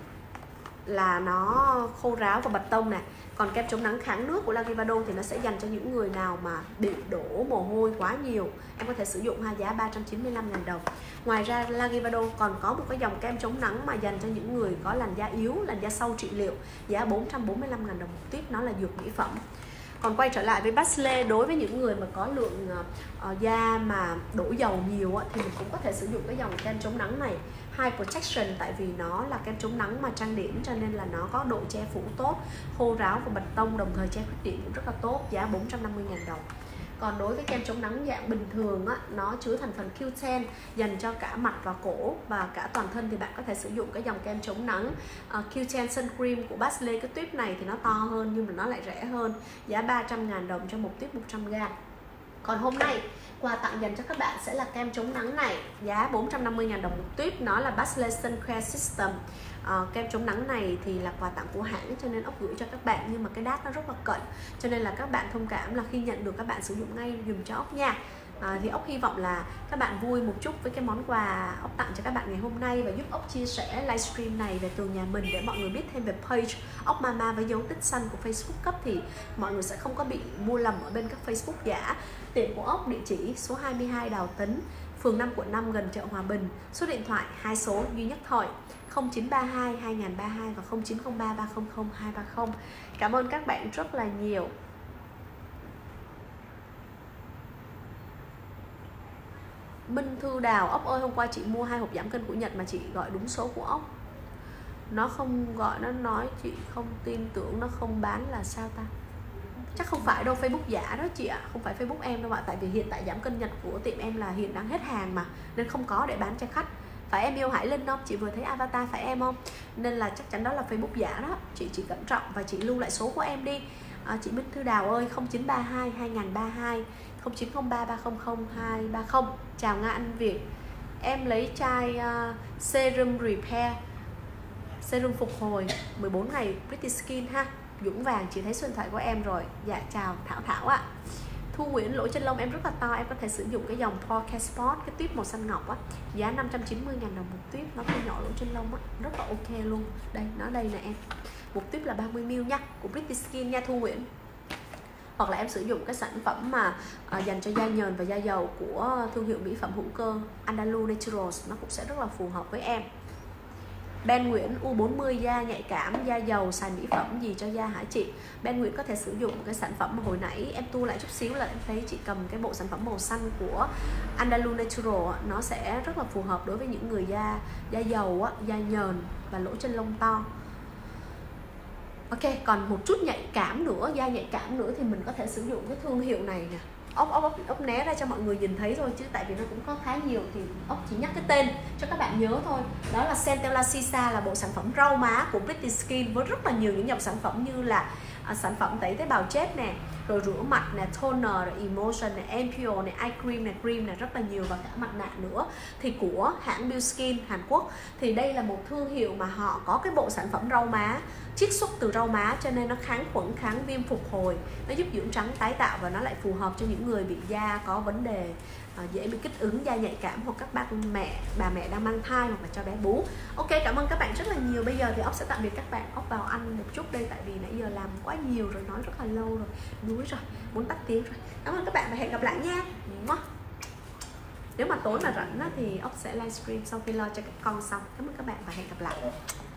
là nó khô ráo và bật tông này. Còn kem chống nắng kháng nước của Lagivado thì nó sẽ dành cho những người nào mà bị đổ mồ hôi quá nhiều. Em có thể sử dụng hai giá ba trăm chín mươi lăm nghìn đồng. Ngoài ra Lagivado còn có một cái dòng kem chống nắng mà dành cho những người có làn da yếu, làn da sâu trị liệu, giá bốn trăm bốn mươi lăm nghìn đồng một tuyếp, nó là dược mỹ phẩm. Còn quay trở lại với Basle, đối với những người mà có lượng uh, da mà đổ dầu nhiều uh, thì mình cũng có thể sử dụng cái dòng kem chống nắng này, High Protection, tại vì nó là kem chống nắng mà trang điểm cho nên là nó có độ che phủ tốt, khô ráo và bật tông, đồng thời che khuyết điểm cũng rất là tốt, giá bốn trăm năm mươi nghìn đồng. Còn đối với kem chống nắng dạng bình thường á, nó chứa thành phần Q ten dành cho cả mặt và cổ và cả toàn thân, thì bạn có thể sử dụng cái dòng kem chống nắng uh, Q ten Sun Cream của Basle. Cái tuyếp này thì nó to hơn nhưng mà nó lại rẻ hơn, giá ba trăm nghìn đồng cho một tuyếp một trăm gam. Còn hôm nay quà tặng dành cho các bạn sẽ là kem chống nắng này, giá bốn trăm năm mươi nghìn đồng một tuyếp. Nó là Basle Sun Care System. Uh, kem chống nắng này thì là quà tặng của hãng cho nên ốc gửi cho các bạn, nhưng mà cái đát nó rất là cận, cho nên là các bạn thông cảm là khi nhận được các bạn sử dụng ngay dùm cho ốc nha. À, thì ốc hy vọng là các bạn vui một chút với cái món quà ốc tặng cho các bạn ngày hôm nay, và giúp ốc chia sẻ livestream này về tường nhà mình để mọi người biết thêm về page ốc mama với dấu tích xanh của Facebook cấp, thì mọi người sẽ không có bị mua lầm ở bên các Facebook giả. Tiệm của ốc địa chỉ số hai mươi hai Đào Tấn, phường năm, quận năm, gần chợ Hòa Bình. Số điện thoại hai số duy nhất thôi, không chín ba hai hai nghìn ba mươi hai và không chín không ba ba không không hai ba không. Cảm ơn các bạn rất là nhiều. Minh Thư Đào, ốc ơi hôm qua chị mua hai hộp giảm cân của Nhật mà chị gọi đúng số của ốc. Nó không gọi, nó nói chị không tin tưởng, nó không bán là sao ta? Chắc không phải đâu, Facebook giả đó chị ạ, không phải Facebook em đâu ạ. Tại vì hiện tại giảm cân Nhật của tiệm em là hiện đang hết hàng mà, nên không có để bán cho khách. Phải em yêu Hải Linh không? Chị vừa thấy avatar phải em không? Nên là chắc chắn đó là Facebook giả đó. Chị chỉ cẩn trọng và chị lưu lại số của em đi. à, Chị Minh Thư Đào ơi, không chín ba hai hai nghìn ba mươi hai, không chín không ba ba không không hai ba không. Chào Nga Anh Việt. Em lấy chai uh, Serum Repair, serum phục hồi mười bốn ngày Pretty Skin ha. Dũng Vàng, chị thấy số điện thoại của em rồi. Dạ chào Thảo Thảo ạ. À. Thu Nguyễn, lỗ chân lông em rất là to, em có thể sử dụng cái dòng Pore Care Sport, cái tuyếp màu xanh ngọc á, giá năm trăm chín mươi ngàn đồng một tuyếp, nó thu nhỏ lỗ chân lông á, rất là ok luôn. Đây, nó đây nè em. Một tuyếp là ba mươi mi li lít nha, của Pretty Skin nha Thu Nguyễn. Hoặc là em sử dụng cái sản phẩm mà uh, dành cho da nhờn và da dầu của thương hiệu mỹ phẩm hữu cơ Andalou Naturals, nó cũng sẽ rất là phù hợp với em. Ben Nguyễn, U bốn mươi da nhạy cảm, da dầu, xài mỹ phẩm gì cho da hả chị? Ben Nguyễn có thể sử dụng cái sản phẩm mà hồi nãy em tua lại chút xíu là em thấy chị cầm cái bộ sản phẩm màu xanh của Andalou Natural, nó sẽ rất là phù hợp đối với những người da da dầu, da nhờn và lỗ chân lông to. Ok, còn một chút nhạy cảm nữa, da nhạy cảm nữa thì mình có thể sử dụng cái thương hiệu này nè. Ốc, ốc, ốc, ốc né ra cho mọi người nhìn thấy thôi, chứ tại vì nó cũng có khá nhiều thì ốc chỉ nhắc cái tên cho các bạn nhớ thôi. Đó là Centella Sisa, là bộ sản phẩm rau má của Pretty Skin với rất là nhiều những dòng sản phẩm như là à, sản phẩm tẩy tế bào chết nè, rồi rửa mặt nè, toner, rồi emulsion nè, Ampule nè, eye cream nè, cream nè, rất là nhiều, và cả mặt nạ nữa. Thì của hãng Bioskin Hàn Quốc, thì đây là một thương hiệu mà họ có cái bộ sản phẩm rau má chiết xuất từ rau má, cho nên nó kháng khuẩn, kháng viêm, phục hồi, nó giúp dưỡng trắng tái tạo, và nó lại phù hợp cho những người bị da có vấn đề à, dễ bị kích ứng, da nhạy cảm, hoặc các bác mẹ bà mẹ đang mang thai, hoặc là cho bé bú. Ok, cảm ơn các bạn rất là nhiều. Bây giờ thì ốc sẽ tạm biệt các bạn. Ốc vào ăn một chút đây, tại vì nãy giờ làm quá nhiều rồi, nói rất là lâu rồi, đuối rồi, muốn tắt tiếng rồi. Cảm ơn các bạn và hẹn gặp lại nha. Nếu mà tối mà rảnh thì ốc sẽ livestream sau khi lo cho các con xong. Cảm ơn các bạn và hẹn gặp lại.